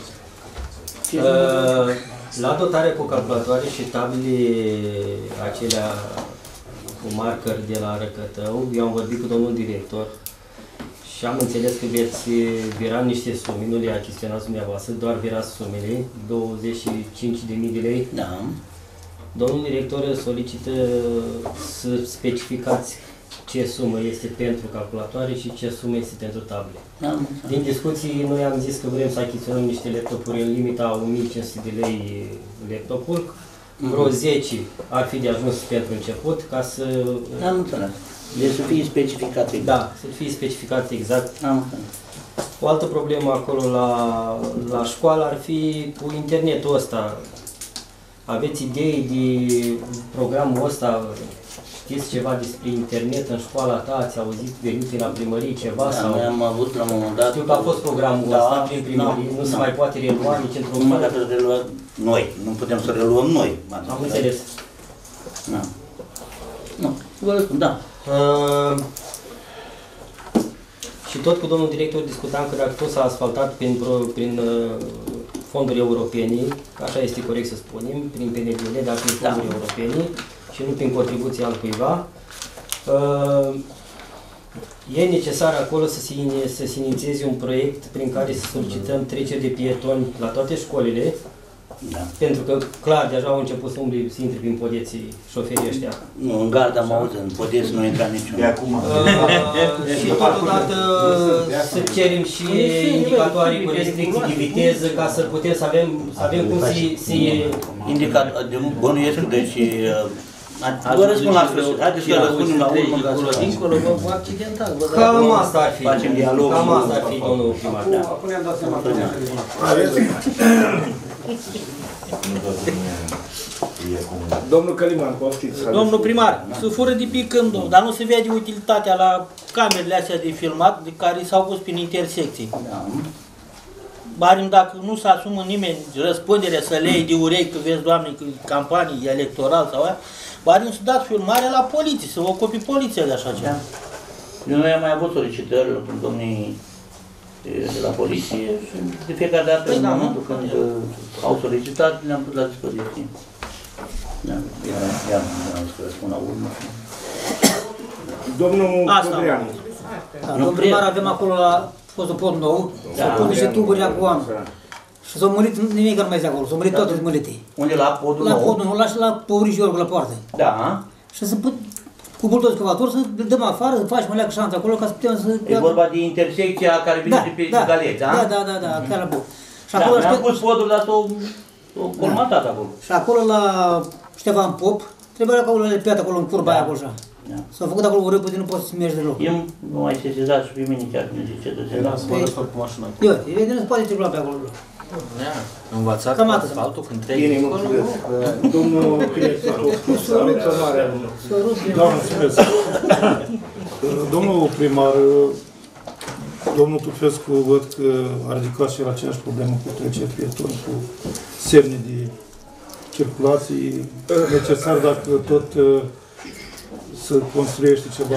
Uh, la dotare cu calculatoare și tabele acelea cu marcări de la Răcătău, eu am vorbit cu domnul director și am înțeles că veți vira niște sume, nu le achiziționați dumneavoastră, doar virați sumele, douăzeci și cinci de mii de lei. Da. Domnul director solicită să specificați ce sumă este pentru calculatoare și ce sumă este pentru table. Da. Din discuții, noi am zis că vrem să achiziționăm niște laptopuri în limita o mie cinci sute de lei laptopul. Vreo zece ar fi de ajuns pentru început, ca să... Am înțeles. Deci să fie specificat exact. Da, să fie specificat exact. Am înțeles. O altă problemă acolo la, la școală ar fi cu internetul ăsta. Aveți idei de programul ăsta? Știți ceva despre internet în școala ta? Ați auzit venite la primărie ceva? Da, sau... noi am avut la un moment dat... Știu că a fost programul Da, ăsta prin primărie, da, nu se da. mai poate relua nici într-un Numai fel. dacă reluăm noi, nu putem să reluăm noi. Am înțeles. Da. Nu, vă spun, da. Uh, și tot cu domnul director discutam că dacă tot s-a asfaltat prin, pro- prin uh, fonduri europene, așa este corect să spunem, prin P N D L, dar prin fonduri Da. europene și nu prin contribuția al cuiva, uh, e necesar acolo să se, ini- să se inițieze un proiect prin care să solicităm treceri de pietoni la toate școlile, Da. pentru că, clar, deja au început să umble, să intre prin podeții șoferii ăștia. Nu, în gard am auzit, în podeți nu intra niciunul. De acum. Uh, și totodată să cerem și indicatoare cu restricții de viteză ca să putem să avem, să avem cum să se... Indicat, de bănuiesc, deci... Vă răspund la sfârșit, haideți să răspundem la urmă ca să... Dincolo, vă accidental. Cam asta ar fi. Facem dialog. Cam asta ar fi, domnul primar. Acum ne-am dat seama că Domnul Căliman, poftiți. Domnul primar, se fură de pic când, dar nu se vede utilitatea la camerele astea de filmat de care s-au pus prin intersecții. Da. banii, dacă nu se asumă nimeni răspunderea să le iei de urechi, că vezi, Doamne, că e campanie electoral sau aia, banii să dați filmare la poliție, să ocupi poliția de așa ceva. Noi am mai avut solicitări la domnii de la poliție și de fiecare dată, în momentul când au solicitat, le-am pus la dispoziție. Da, iar am să răspund la urmă. Domnul Codreanu. Da, domnul primar, avem acolo la fostul pod nou, s-au pus niște tuburi acum. Și s-au murit, nimic nu mai este acolo, s-au murit toate smărite. Unde? La podul nou? La podul nou, la și la povrișorul la poartă. Da. Și să put cu bultoți excavator să îl dăm afară, să faci măleacă șanță acolo ca să putem să... E vorba de intersecția care vine de pe Galeți, da? Da, da, da, da, chiar la bun. Da, mi-am pus podul, dar s-au colmatat acolo. Și acolo la Ștefan Pop, trebuia acolo le piată acolo în curba aia acolo așa. S-a făcut acolo o râpă de nu poți să mergi deloc. Eu nu mai sesizat și pe mine chiar când zice de Era să mă răstor cu mașina. Eu, e nu se poate circula pe acolo. Învățat cu asfaltul când treci. Bine, mulțumesc. Domnul Da, mulțumesc. Domnul primar, domnul Tufescu, văd că a ridicat și la aceeași problemă cu treceri pietoni, cu semne de circulație necesar dacă tot să construiește ceva.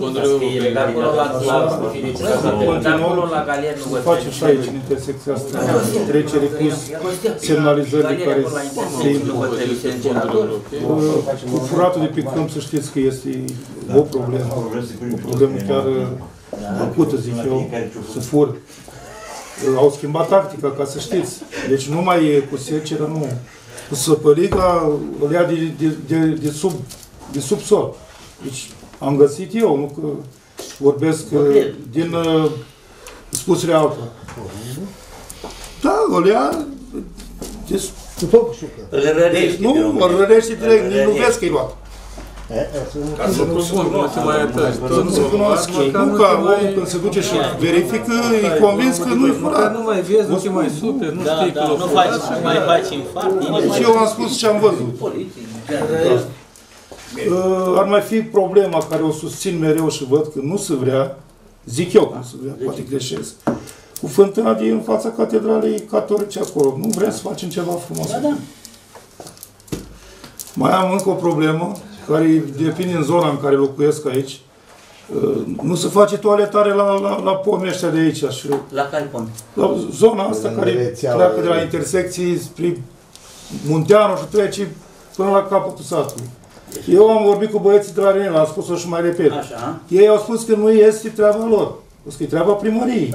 Acolo la galer nu vă face și aici, în intersecția asta, trecere cu semnalizări care se impun. Cu furatul de pe câmp, să știți că este o problemă, o problemă chiar acută, zic eu, să fur. Au schimbat tactica, ca să știți. Deci nu mai e cu seceră, nu. Cu săpărica îl ia de, de, de, de, sub, de subsol. Deci am găsit eu, nu că vorbesc din uh, spusele altora. Da, îl ia de deci, nu, îl rărește direct, nici nu vezi că e luat. Ca să nu se cunoască, nu ca omul când se duce și verifică, e convins că nu e furat. Nu mai vezi, nu te mai super, nu știi că nu mai faci infart. Deci eu am spus ce am văzut. Ar mai fi problema care o susțin mereu și văd că nu se vrea, zic eu că nu se vrea, poate greșesc, cu fântâna din fața catedralei catolice acolo. Nu vrem să facem ceva frumos. Da, da. Mai am încă o problemă, care depinde în zona în care locuiesc aici. Nu se face toaletare la, la, la pomii ăștia de aici. Și la care pomi? La zona asta care pleacă de la intersecții spre Munteanu și trece până la capătul satului. Eu am vorbit cu băieții de la Renel, am spus-o și mai repet. Așa. Ei au spus că nu este treaba lor. O să că e treaba primăriei.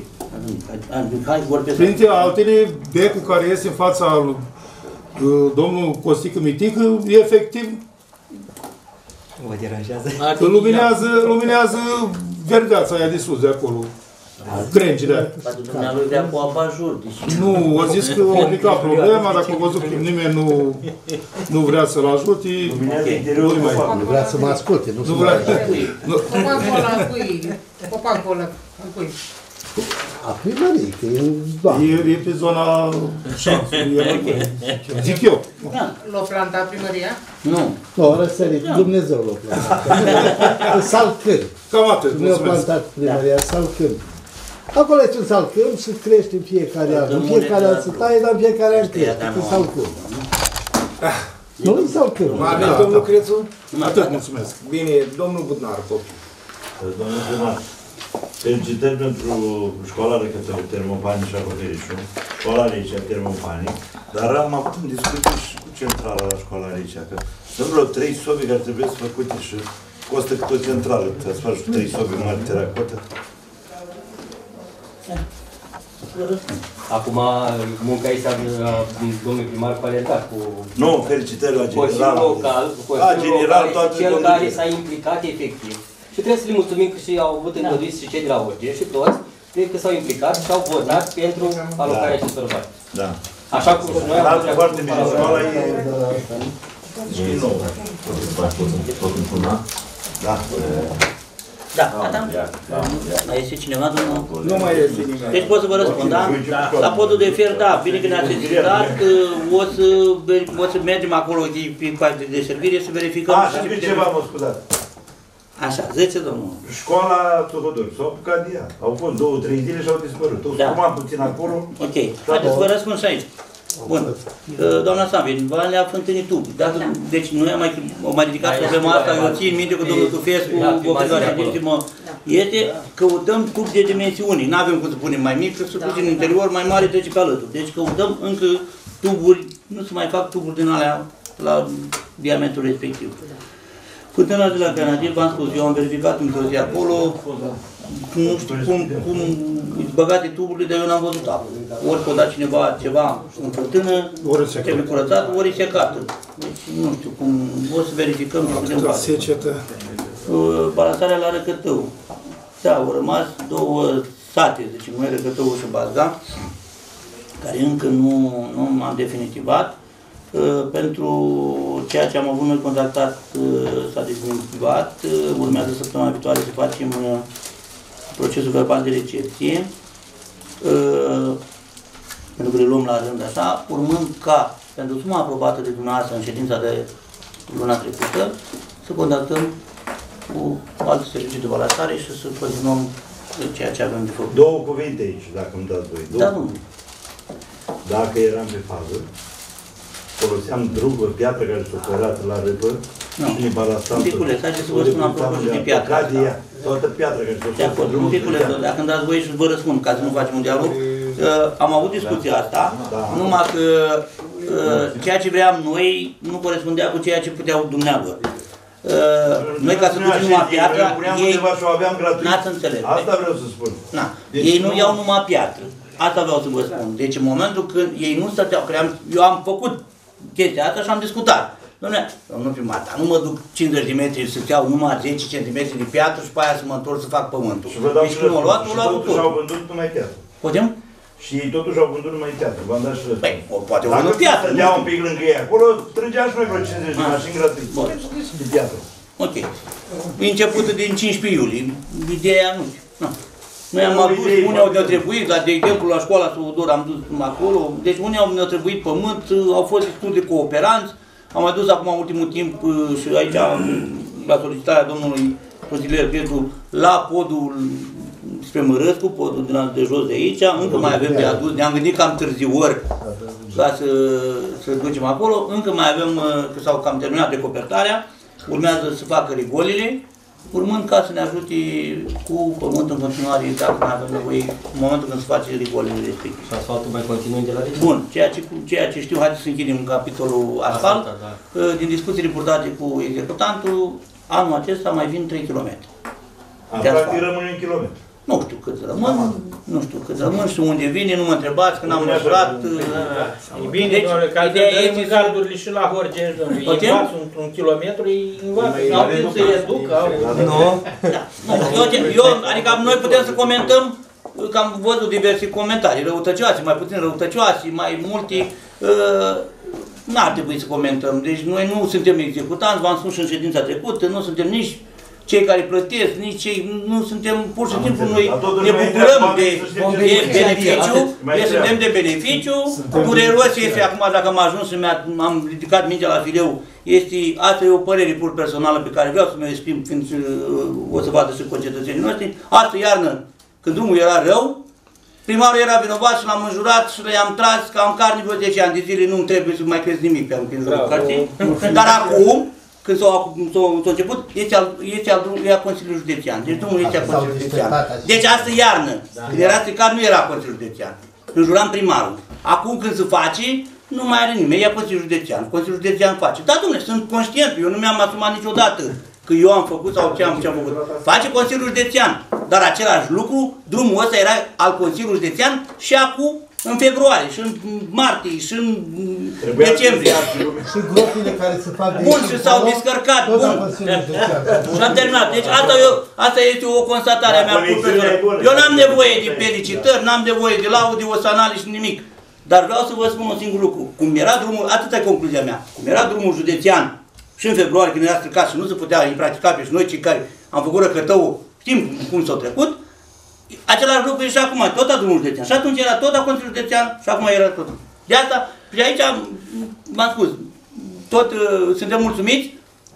Printre altele, becul care este în fața lui domnul Costică Mitică, e efectiv vă deranjează? Luminează, luminează verdeața aia de sus, de acolo. Crengile aia. Dumnealui vrea cu abajur. Nu, a zis că a ridicat problema, dacă a văzut că nimeni nu, nu vrea să-l ajute, nu mai... Nu vrea să mă asculte, nu să mă ajute. Copacul ăla cui? Copacul ăla cui? A primării, că e în doamnă. E pe zona șansului, zic eu. L-a plantat primăria? Nu. Nu, a răsărit, Dumnezeu l-a plantat. Salcâni. Cam atât, nu a plantat primăria, salcâni. Acolo este un salcâni și crește în fiecare an. În fiecare an se taie, dar în fiecare an crește. Cu salcâni. Nu e salcâni. Mai avem domnul Crețu? Atât, mulțumesc. Bine, domnul Budnar, copii. Domnul primar, felicitări pentru școala de către Termopani și Acoperișul, școala aici, Termopani, dar am avut în discuție și cu centrala la școala aici, că sunt vreo trei sobe care trebuie să făcute și costă cât o centrală, trebuie să faci trei sobe mari teracotă. Acum, munca este domnul primar cu alergat cu... Nu, felicitări la general. Consiliul local, cu Consiliul local este cel care s-a implicat efectiv. Și trebuie să le mulțumim că și au avut îngăduiți și cei de la O G și toți, cred că s-au implicat și au votat pentru alocarea acestor bani. Da. Așa cum și noi am votat foarte bine, școala e... Și nou. Tot împuna? Da. Da, gata? Mai este cineva, domnul? Nu mai este nimeni. Deci pot să vă răspund, da? La podul de fier, da, bine că ne-ați sesizat, o să, o să mergem acolo pe partea de servire să verificăm. A, și pe ceva, mă scuzați. Așa, zece, domnul. Școala Tohodor, s-au apucat de ea. Au fost două, trei zile și au dispărut. Au Da. scumat puțin acolo. Ok. Haideți să vă răspund și aici. Bun. Uh, Doamna Savin, Valea Fântânii Tub. Dacă, deci noi am mai, am mai ridicat problema asta, eu țin minte cu domnul Tufescu, este, căutăm tub de dimensiuni. Nu avem cum să punem mai mic, că să punem în interior, mai mare trece pe alături. Deci căutăm încă tuburi, nu se mai fac tuburi din alea la diametrul respectiv. Fântâna de la Canadil, v-am spus, eu am verificat încă zi acolo, nu știu cum, cum băgate tuburile, dar eu n-am văzut apă. Ori pot da cineva ceva în fântână, trebuie curățat, ori e secată. Deci nu știu cum, o să verificăm și putem face. Balansarea la Răcătău. Da, au rămas două sate, deci noi Răcătău și Bazga, care încă nu, nu am definitivat. Pentru ceea ce am avut noi contactat s-a definitivat. Urmează săptămâna viitoare să facem procesul verbal de recepție, pentru că le luăm la rând așa, urmând ca, pentru suma aprobată de dumneavoastră în ședința de luna trecută, să contactăm cu alte servicii de balansare și să continuăm ceea ce avem de făcut. Două cuvinte aici, dacă îmi dați voi. Da, nu. Dacă eram pe fază, foloseam druguri, piatră care s-o cărat la râpă și ne balastam. Un piculeț, haideți să vă spun apropo și de piatră. Toată piatră care s-o de acord, un piculeț, dacă îmi dați voie și vă răspund, ca să nu facem un dialog. Am avut discuția asta, numai că ceea ce vreau noi nu corespundea cu ceea ce puteau dumneavoastră. Noi ca să ducem numai piatră, ei n-ați înțeles. Asta vreau să spun. Ei nu iau numai piatră. Asta vreau să vă spun. Deci în momentul când ei nu stăteau, că eu am făcut chestia asta și am discutat. Dom'le, domnul primar, dar nu mă duc cincizeci de metri să-ți iau numai zece centimetri de piatră și pe aia să mă întorc să fac pământul. Și vă dau deci când m-au luat, m-au luat cu tot. au vândut numai piatră. Putem? Și ei totuși au vândut numai piatră. V-am dat și răspuns. Păi, poate au vândut piatră. Dacă stăteau un pic lângă ei acolo, trăgeam și noi vreo cincizeci de mașini gratuit. De piatră. Ok. Începutul din cincisprezece iulie. Ideea nu știu. Noi am adus, unii au ne-trebuit, dar de exemplu la școala Sovodor am dus acolo, deci unii au ne-trebuit pământ, au fost destul de cooperanți, am adus acum în ultimul timp și aici, la solicitarea domnului consilier Petru, la podul spre Mărăscu, podul din de jos de aici, încă mai avem de adus, ne-am gândit cam târziu ori ca să, să ducem acolo, încă mai avem, că s-au cam terminat decopertarea, urmează să facă rigolile, urmând ca să ne ajute cu pământ în continuare, dacă mai avem nevoie, în momentul când se face rigolele respectiv. Și asfaltul mai continuă de la rigol? Bun, ceea ce, ceea ce știu, haideți să închidem capitolul asfalt. Asta, da. Din discuțiile purtate cu executantul, anul acesta mai vin trei kilometri. Practic rămâne un kilometru. Nu știu cât rămân, nu știu cât rămân și unde vine, nu mă întrebați, că n-am măsurat. E bine, doamne, că ați dăm gardurile și la Horgești, domnule, îi învață un kilometru, îi învață, au timp să le ducă, au... Nu? Eu, adică noi putem să comentăm, că am văzut diverse comentarii, răutăcioase, mai puțin răutăcioase, mai multe, n-ar trebui să comentăm. Deci noi nu suntem executanți, v-am spus și în ședința trecută, nu suntem nici cei care plătesc, nici cei, nu suntem, pur și simplu noi ne bucurăm de, de beneficiu, noi suntem de beneficiu, dureros este acum dacă am ajuns și am ridicat mingea la fileu, este, asta e o părere pur personală pe care vreau să mă exprim, când o să vadă și concetățenii noștri. Asta iarnă, când drumul era rău, primarul era vinovat și l-am înjurat și le-am tras ca în carne vreo zece ani de zile, nu-mi trebuie să mai crezi nimic pe anul cărții, dar acum, când s-a început, este al, este al drumului, era Consiliul Județean. Deci drumul este al Consiliul Județean. Deci asta iarnă, când era stricat, nu era Consiliul Județean. Înjuram primarul. Acum când se face, nu mai are nimeni, e Consiliul Județean. Consiliul Județean face. Da, dom'le, sunt conștient, eu nu mi-am asumat niciodată că eu am făcut sau ce am, ce am făcut. Face Consiliul Județean. Dar același lucru, drumul ăsta era al Consiliului Județean și acum în februarie, și în martie, și în decembrie. Și gropile care se fac de bun, și s-au descărcat, bun. Și am terminat. Deci asta, eu, asta este o constatare a mea. Eu n-am nevoie de felicitări, n-am nevoie de laude, osanale și nimic. Dar vreau să vă spun un singur lucru. Cum era drumul, atâta e concluzia mea, cum era drumul județean și în februarie, când era stricat și nu se putea practica pe și noi cei care am făcut Răcătău, știm cum s-a trecut, același lucru e și acum, tot a drumul județean. Și atunci era tot a Consiliul Județean și acum era tot. De asta, și aici m-am spus, tot uh, suntem mulțumiți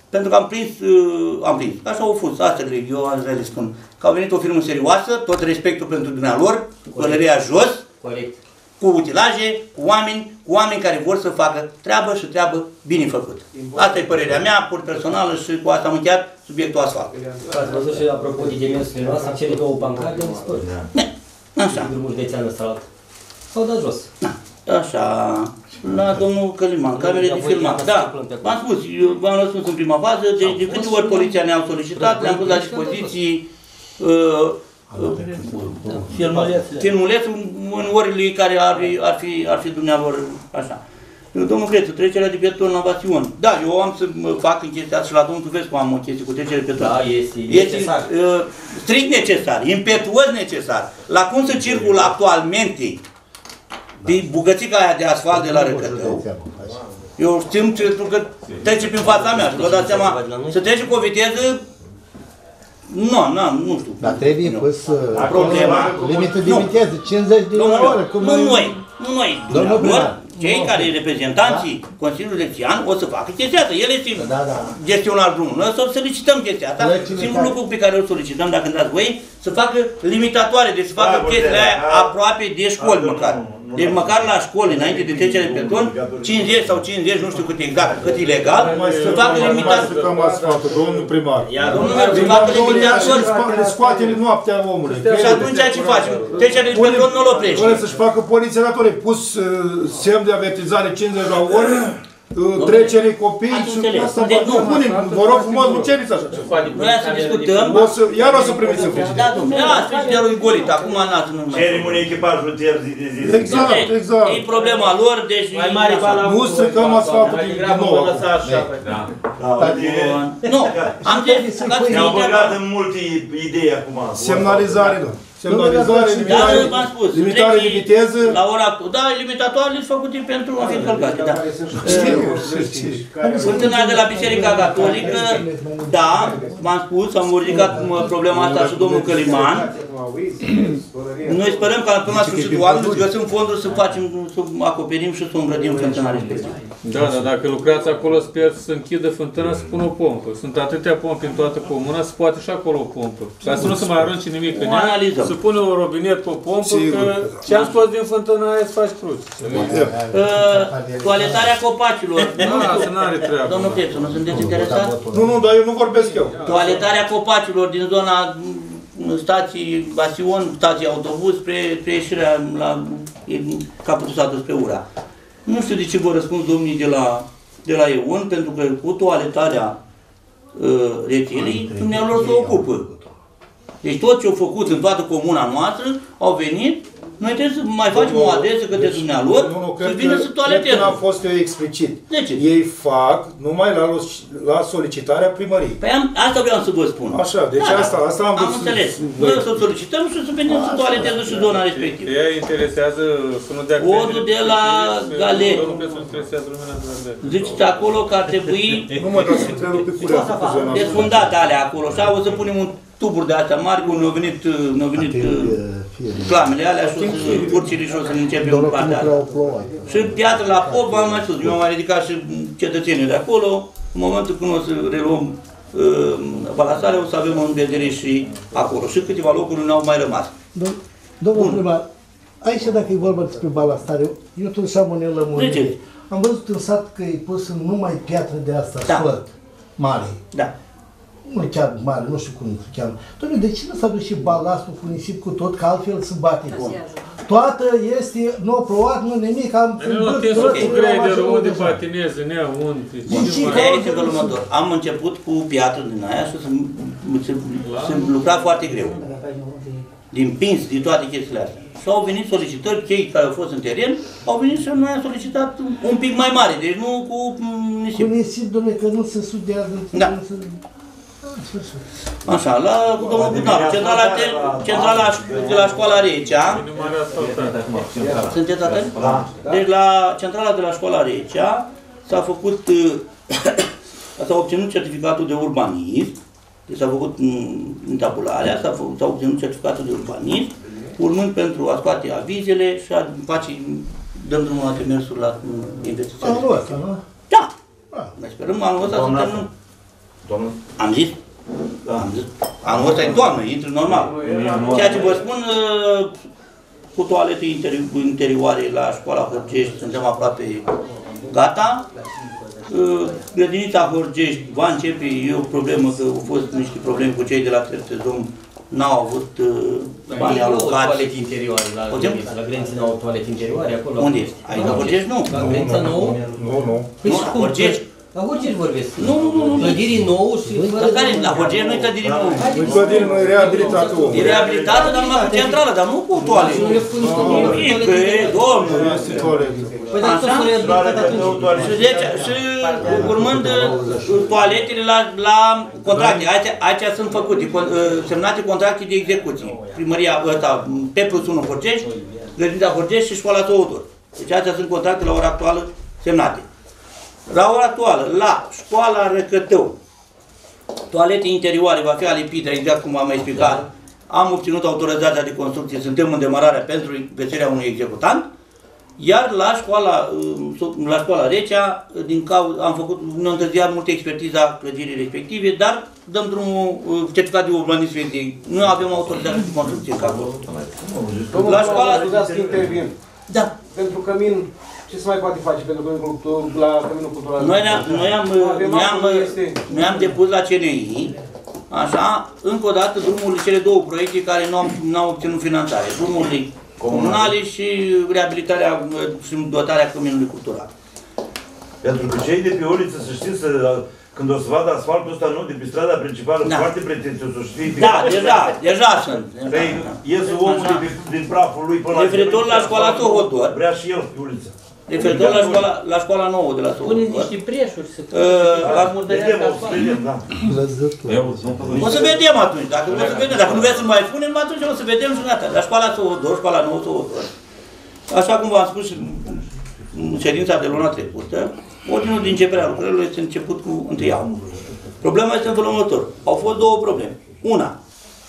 pentru că am prins, uh, am prins, așa au fost, asta le, eu am le spun, că au venit o firmă serioasă, tot respectul pentru dumnealor, pălăria jos, Corect. cu utilaje, cu oameni, cu oameni care vor să facă treabă și treabă bine făcută. Asta e părerea mea, pur personală, și cu asta am încheiat subiectul asfalt. Ați văzut și apropo de demersurile noastre, cele două bancare au dispărut. Așa. Drumul de țeană ăsta s-au dat jos. Așa, la domnul Căliman, camere de filmat. Da, v-am spus, eu v-am răspuns în prima fază, deci de câte ori poliția ne-a solicitat, le-am pus la dispoziții uh, filmulețul în orele care ar fi, ar fi, ar fi dumneavoastră, așa. Domnul Crețu, trecerea de pieton la Basion. Da, eu am să fac în chestia asta și la domnul Tuvescu am o chestie cu trecerea de pieton. Da, este necesar. Este uh, strict necesar, impetuos necesar. La cum se circulă actualmente pe bucățica aia de asfalt de la Răcătău, eu știu că trece prin fața mea și vă dați seama, să trece cu o viteză, nu, nu, nu știu. Dar trebuie pus problema, limită de viteză, cincizeci de la oră. Nu noi, nu noi, dumneavoastră, cei care reprezentanții Consiliului Județean o să facă chestia asta. El este gestionar drumul. Noi să solicităm chestia asta. Singurul lucru pe care îl solicităm, dacă îmi dați voi, să facă limitatoare, deci să facă chestiile aia aproape de școli măcar. Deci măcar la școli, înainte de trecere de pieton, cincizeci sau cincizeci, nu știu cât exact, cât ilegal, să facă limitatoare. Domnul primar. Domnul meu, să facă limitatoare. Scoate-le noaptea omului. Și atunci ce facem? Trecerea de pieton nu-l oprește. Trebuie să-și facă poliția datorie. Pus semn de avertizare cincizeci la oră, trecere copii și asta nu punem. Vă rog frumos, nu ceriți așa ceva. Noi să discutăm. Iar o să primiți în frigider. Da, domnule, frigiderul e golit, acum n-ați numai. Cerem un echipaj rutier zi de zi. Exact, exact. E problema lor, deci... Mai mare ca la... Nu stricăm asfaltul din nou. Nu, am zis... Ne-au băgat în multe idei acum. Semnalizare, nu. Semnalizare, limitare de viteză. La ora actuală, da, limitatoarele sunt făcute pentru a fi încălcate, da. Fântâna de la Biserica Catolică, da, v-am spus, am ridicat problema asta și domnul Căliman. Noi sperăm ca până la sfârșitul anului să găsim fonduri să facem, să acoperim și să îngrădim fântâna respectivă. Da, dar dacă lucrați acolo, sper să închidă fântâna, să pună o pompă. Sunt atâtea pompe în toată comuna, se poate și acolo o pompă. Ca să nu se mai arunce nimic în ea, să pune o robinet pe o pompă, că ce-am scos din fântâna aia să faci cruci. Toaletarea copacilor. Asta n-are treabă. Domnul Crețu, nu sunteți interesat? Nu, nu, dar eu nu vorbesc eu. Toaletarea copacilor din zona stații Basion, stații autobuz, spre, spre ieșirea la capătul satului spre Ura. Nu știu de ce vă răspund domnii de la, de la E U N, pentru că cu toaletarea uh, rețelei, dumnealor se ocupă. Deci tot ce au făcut în toată comuna noastră, au venit, noi trebuie să mai facem o adresă către dumnealor, să vină să toaleteze. Cred că n-am fost eu explicit. De ce? Ei fac numai la, la solicitarea primăriei. Păi am, asta vreau să vă spun. Așa, deci da, asta, asta am vrut. Am înțeles. Noi să solicităm și să venim să toaleteze și zona respectivă. Ea interesează să nu dea codul de la galeri. Ziceți acolo că ar trebui nu mă dați întrerupe cureață cu zona. Desfundate alea acolo, așa, o să punem un tuburi de astea mari, unde au venit, ne-au venit clamele alea și o să curcile și o să începem în partea alea. Și piatră la pop, v-am mai spus, eu am mai ridicat și cetățenii de acolo, în momentul când o să reluăm uh, balasarea, o să avem un vedere și acolo. Și câteva locuri ne-au mai rămas. Domnul primar, aici dacă e vorba despre balastare, eu totuși am o nelămurire. Am văzut în sat că e pus numai piatră de asta, da. Mare. Da. Nu chiar mare, nu știu cum se cheamă. Doamne, de ce nu s-a dus și balastul cu nisip cu tot, că altfel se bate? Toată este, nu a plouat, nu nimic, am... Nu te suci cu graderul, unde patineze, nea, unde... Am început cu piatră din aia și se lucra foarte greu. Din pins, din toate chestiile astea. Și au venit solicitări, cei care au fost în teren, au venit și noi am solicitat un pic mai mare, deci nu cu nisip. Cu nisip, dom'le, că nu se sudează. Da. Așa, la domnul Budnaru, centrala, centrala de la școala Recea. Sunteți atenți? Deci la centrala de la școala Recea s-a făcut, s-a obținut certificatul de urbanism, deci s-a făcut întabularea, s-a obținut certificatul de urbanism, urmând pentru a scoate avizele și a face, dăm drumul la demersul la investiții. Anul ăsta, nu? Da! Noi sperăm anul ăsta să terminăm. Toamnă? Am zis? Da. Am zis. Anul ăsta e în toamnă, intră normal. Ceea ce vă spun, cu toalete interi- interioare la școala Horgești, suntem aproape gata. Grădinița Horgești va începe, e o problemă, că au fost niște probleme cu cei de la Tertezom, n-au avut uh, bani alocați. Toalete interioare la grădiniță, la grădiniță n-au toalete interioare acolo. Unde este? Aici la Horgești nu. La grădinița nouă? Nu, nu. Păi Nu, și la cum? Horgești. La Horgești vorbesc. Nu, nu, nu, nu. Clădirii nouă și... Dar care? La Horgești nu e clădire nouă. Nu e clădire, nu e reabilitată. E reabilitată, dar numai cu centrală, dar nu cu toalete. Mică, domnul. Păi dar tot s-a reabilitat atunci. Și deci, și urmând toaletele la, la contracte, aici, aici sunt făcute, semnate contracte de execuție. Primăria ăsta, P plus unu Horgești, grădinița Horgești și școala Teodor. Deci astea sunt contracte la ora actuală semnate. La ora actuală, la școala Răcătău, toalete interioare va fi alipită, exact cum am explicat. Am obținut autorizația de construcție, suntem în demararea pentru găsirea unui executant. Iar la școala, la școala Recea, din cau, am făcut, ne-a întârziat multe expertiza clădirii respective, dar dăm drumul certificat de urbanism. Nu avem autorizație de construcție în capul. La școala să intervin. Da. Pentru cămin, ce se mai poate face pentru căminul, la căminul cultural? Noi, ne-am, noi, am, noi, am, noi am depus la C N I, așa, încă o dată drumurile, cele două proiecte care nu au n-au obținut finanțare. Drumurile comunale și reabilitarea și dotarea căminului cultural. Pentru că cei de pe uliță, să știți, să, când o să vadă asfaltul ăsta nou de pe strada principală, da. Foarte pretențios, o știi? Da, deja, deja sunt. Păi, iese omul de pe, din praful lui până la... Referitor la școala Tohodor. Vrea și el pe uliță. Referitor la școala, la școala nouă de la Tohodor. Puneți niște preșuri să Vedem, o să vedem, da. O să vedem atunci, dacă o să vedem, dacă nu vreți să mai punem, atunci o să vedem și gata. La școala Tohodor, școala nouă Tohodor. Așa cum v-am spus în ședința de luna trecută, ordinul de începere a lucrărilor este început cu întâi august. Problema este în felul următor. Au fost două probleme. Una,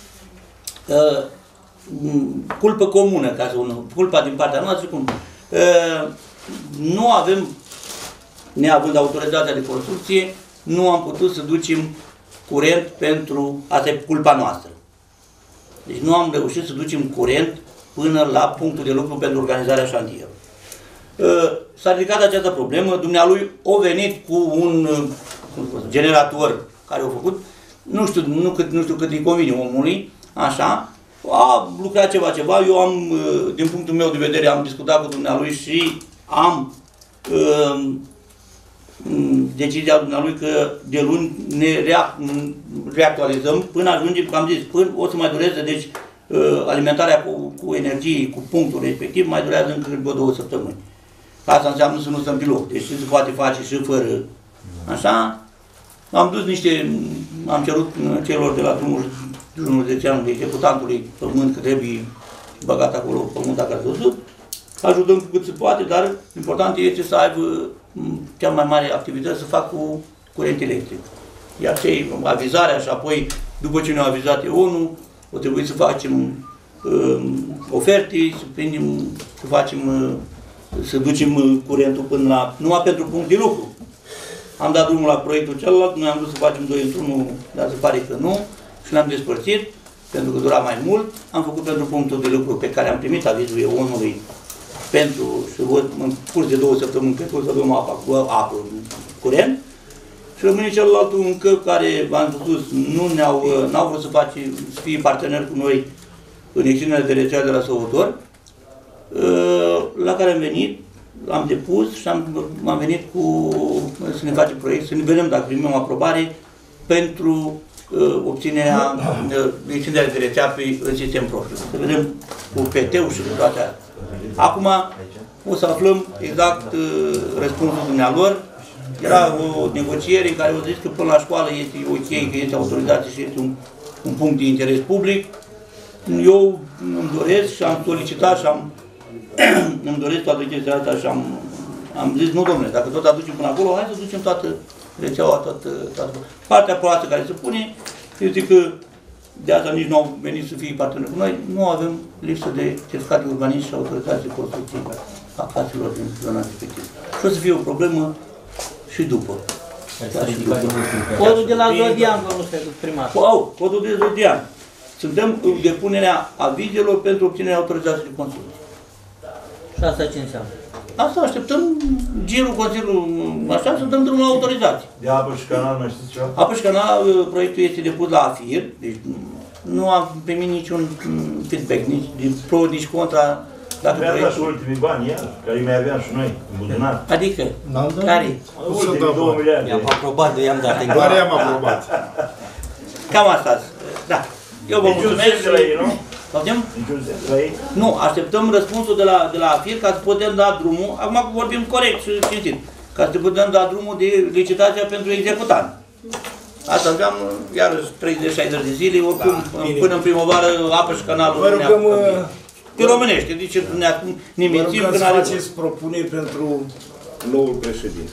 uh, culpă comună, ca să unul, culpa din partea noastră, cum? Uh, nu avem, neavând autorizația de construcție, nu am putut să ducem curent pentru, asta e culpa noastră. Deci nu am reușit să ducem curent până la punctul de lucru pentru organizarea șantierului. S-a ridicat această problemă, dumnealui a venit cu un generator care a făcut, nu știu, nu, cât, nu știu cât îi convine omului, așa, a lucrat ceva, ceva, eu am, din punctul meu de vedere, am discutat cu dumnealui și am uh, decizia dumnealui că de luni ne rea, reactualizăm până ajungem, că am zis, până o să mai dureze, deci uh, alimentarea cu, cu energie, cu punctul respectiv, mai durează încă vreo două săptămâni. Asta înseamnă să nu stăm pe loc, deci se poate face și fără, așa. Am dus niște, am cerut celor de la drumul, drumul județeanului, executantului, pământ, că trebuie băgat acolo pământ dacă ați văzut. Ajutăm cu cât se poate, dar important este să aibă cea mai mare activitate, să fac cu curent electric. Iar cei, avizarea și apoi, după ce ne-au avizat E O N U, o trebuie să facem uh, oferte, să prindem, să facem, uh, să ducem curentul până la, numai pentru punct de lucru. Am dat drumul la proiectul celălalt, noi am vrut să facem doi într-unul, dar se pare că nu, și l-am despărțit, pentru că dura mai mult. Am făcut pentru punctul de lucru pe care am primit avizul E O N U-ului pentru, și în curs de două săptămâni, cred că o să avem apa cu apă, curent. Și rămâne celălalt încă care, v-am spus, nu ne-au n-au vrut să, face, să fie parteneri cu noi în extinderea de rețea de la Sovodor, la care am venit, am depus și am, am venit cu, să ne facem proiect, să ne vedem dacă primim aprobare pentru uh, obținerea uh, extinderea de rețea pe, în sistem propriu. Să vedem cu P T-ul și cu toate astea. Acum o să aflăm exact uh, răspunsul dumnealor. Era o negociere în care au zis că până la școală este ok, că este autorizație și este un, un punct de interes public. Eu îmi doresc și am solicitat și am îmi doresc toată chestia asta și am, am zis, nu domnule, dacă tot aducem până acolo, hai să ducem toată rețeaua, toată, toată. Partea proastă care se pune, este că de asta nici nu au venit să fie parteneri cu noi, nu avem lipsă de certificat de urbanism și autorizație de construcție a caselor din zona respectivă. Și o să fie o problemă și după. Codul de la Zodian, domnul primar. Au, codul de Zodian. Suntem în depunerea avizelor pentru obținerea autorizației de construcție. Și asta ce înseamnă? Asta așteptăm girul, Consiliul, așa, să dăm drumul la autorizație. De apă și canal, mai știți ceva? Apă și canal, proiectul este depus la AFIR, deci nu am primit niciun feedback, nici din pro, nici contra. Dacă mi-a dat și proiectul... ultimii bani, iar, care mai aveam și noi, în buzunar. Adică, care? Ultimii două miliarde. I-am aprobat, eu i-am dat. Doar i-am aprobat. Cam asta. Da. Eu vă mulțumesc. Niciun de la ei, nu? Poftim? Niciun de la ei? Nu, așteptăm răspunsul de la, de la AFIR ca să putem da drumul, acum vorbim corect și cinstit, ca să putem da drumul de licitația pentru executant. Asta înseamnă, iarăși, treizeci șaizeci de zile, oricum, până în primăvară, apă și canalul. Vă rugăm, pe românește, de ce ne nimețim vă rugăm când să are... faceți propuneri pentru noul președinte.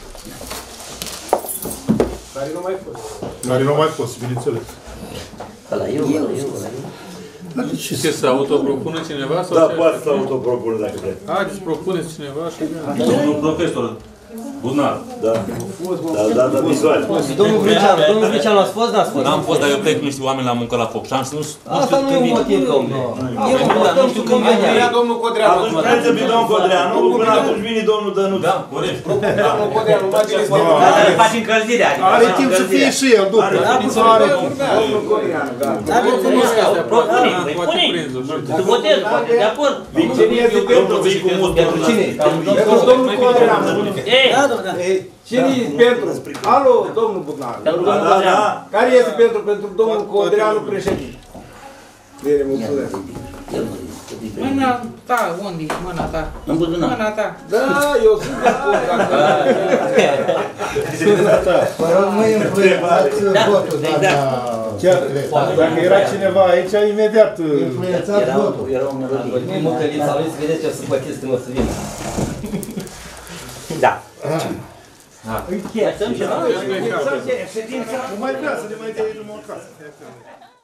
Care nu mai fost. Care nu mai fost, bineînțeles. Ăla eu, ăla eu, ăla eu. Ce, să autopropune cineva? Sau Da, ce? poate să autopropune dacă trebuie. Haideți, propuneți cineva și gata. Domnul profesor, Bunar. Da. Da, da, da, vizual. Domnul Vreceanu, domnul Vreceanu ați fost, n-ați fost? N-am fost, dar eu plec cu niște oameni la muncă la foc și am să nu Asta nu e un motiv, domnule. E un motiv și când Vrea venea. domnul Codreanu. Atunci trebuie să vii domnul Codreanu, până atunci vine domnul Dănuț. Da, corect. Domnul Codreanu, imagine este Dar faci încălzirea. Are timp să fie și el după. Are timp. domnul Codreanu, da. Dar nu frumos, propune, pune. Să votez, poate, de acord. Cine este pentru? Pentru cine? Pentru domnul Codreanu. Ei, Da, domnule, da. Cine e pentru? Alo, domnul Bugnar. pentru domnul Codreanu. Care este pentru pentru domnul Codreanu președinte? Bine, mulțumesc. Mâna ta, unde e mâna ta? În buzunar. Mâna ta. Da, eu sunt de acord. Vă rog, nu influențați votul, exact. doamna. Chiar, dacă era cineva aici, imediat... Influențați votul. Era o melodie. Vorbim măcălița lui să vedeți ce o să pătiți când o să vină. Da. Încheiem. Să-mi ceva. Nu mai vrea să ne mai dea el numai acasă.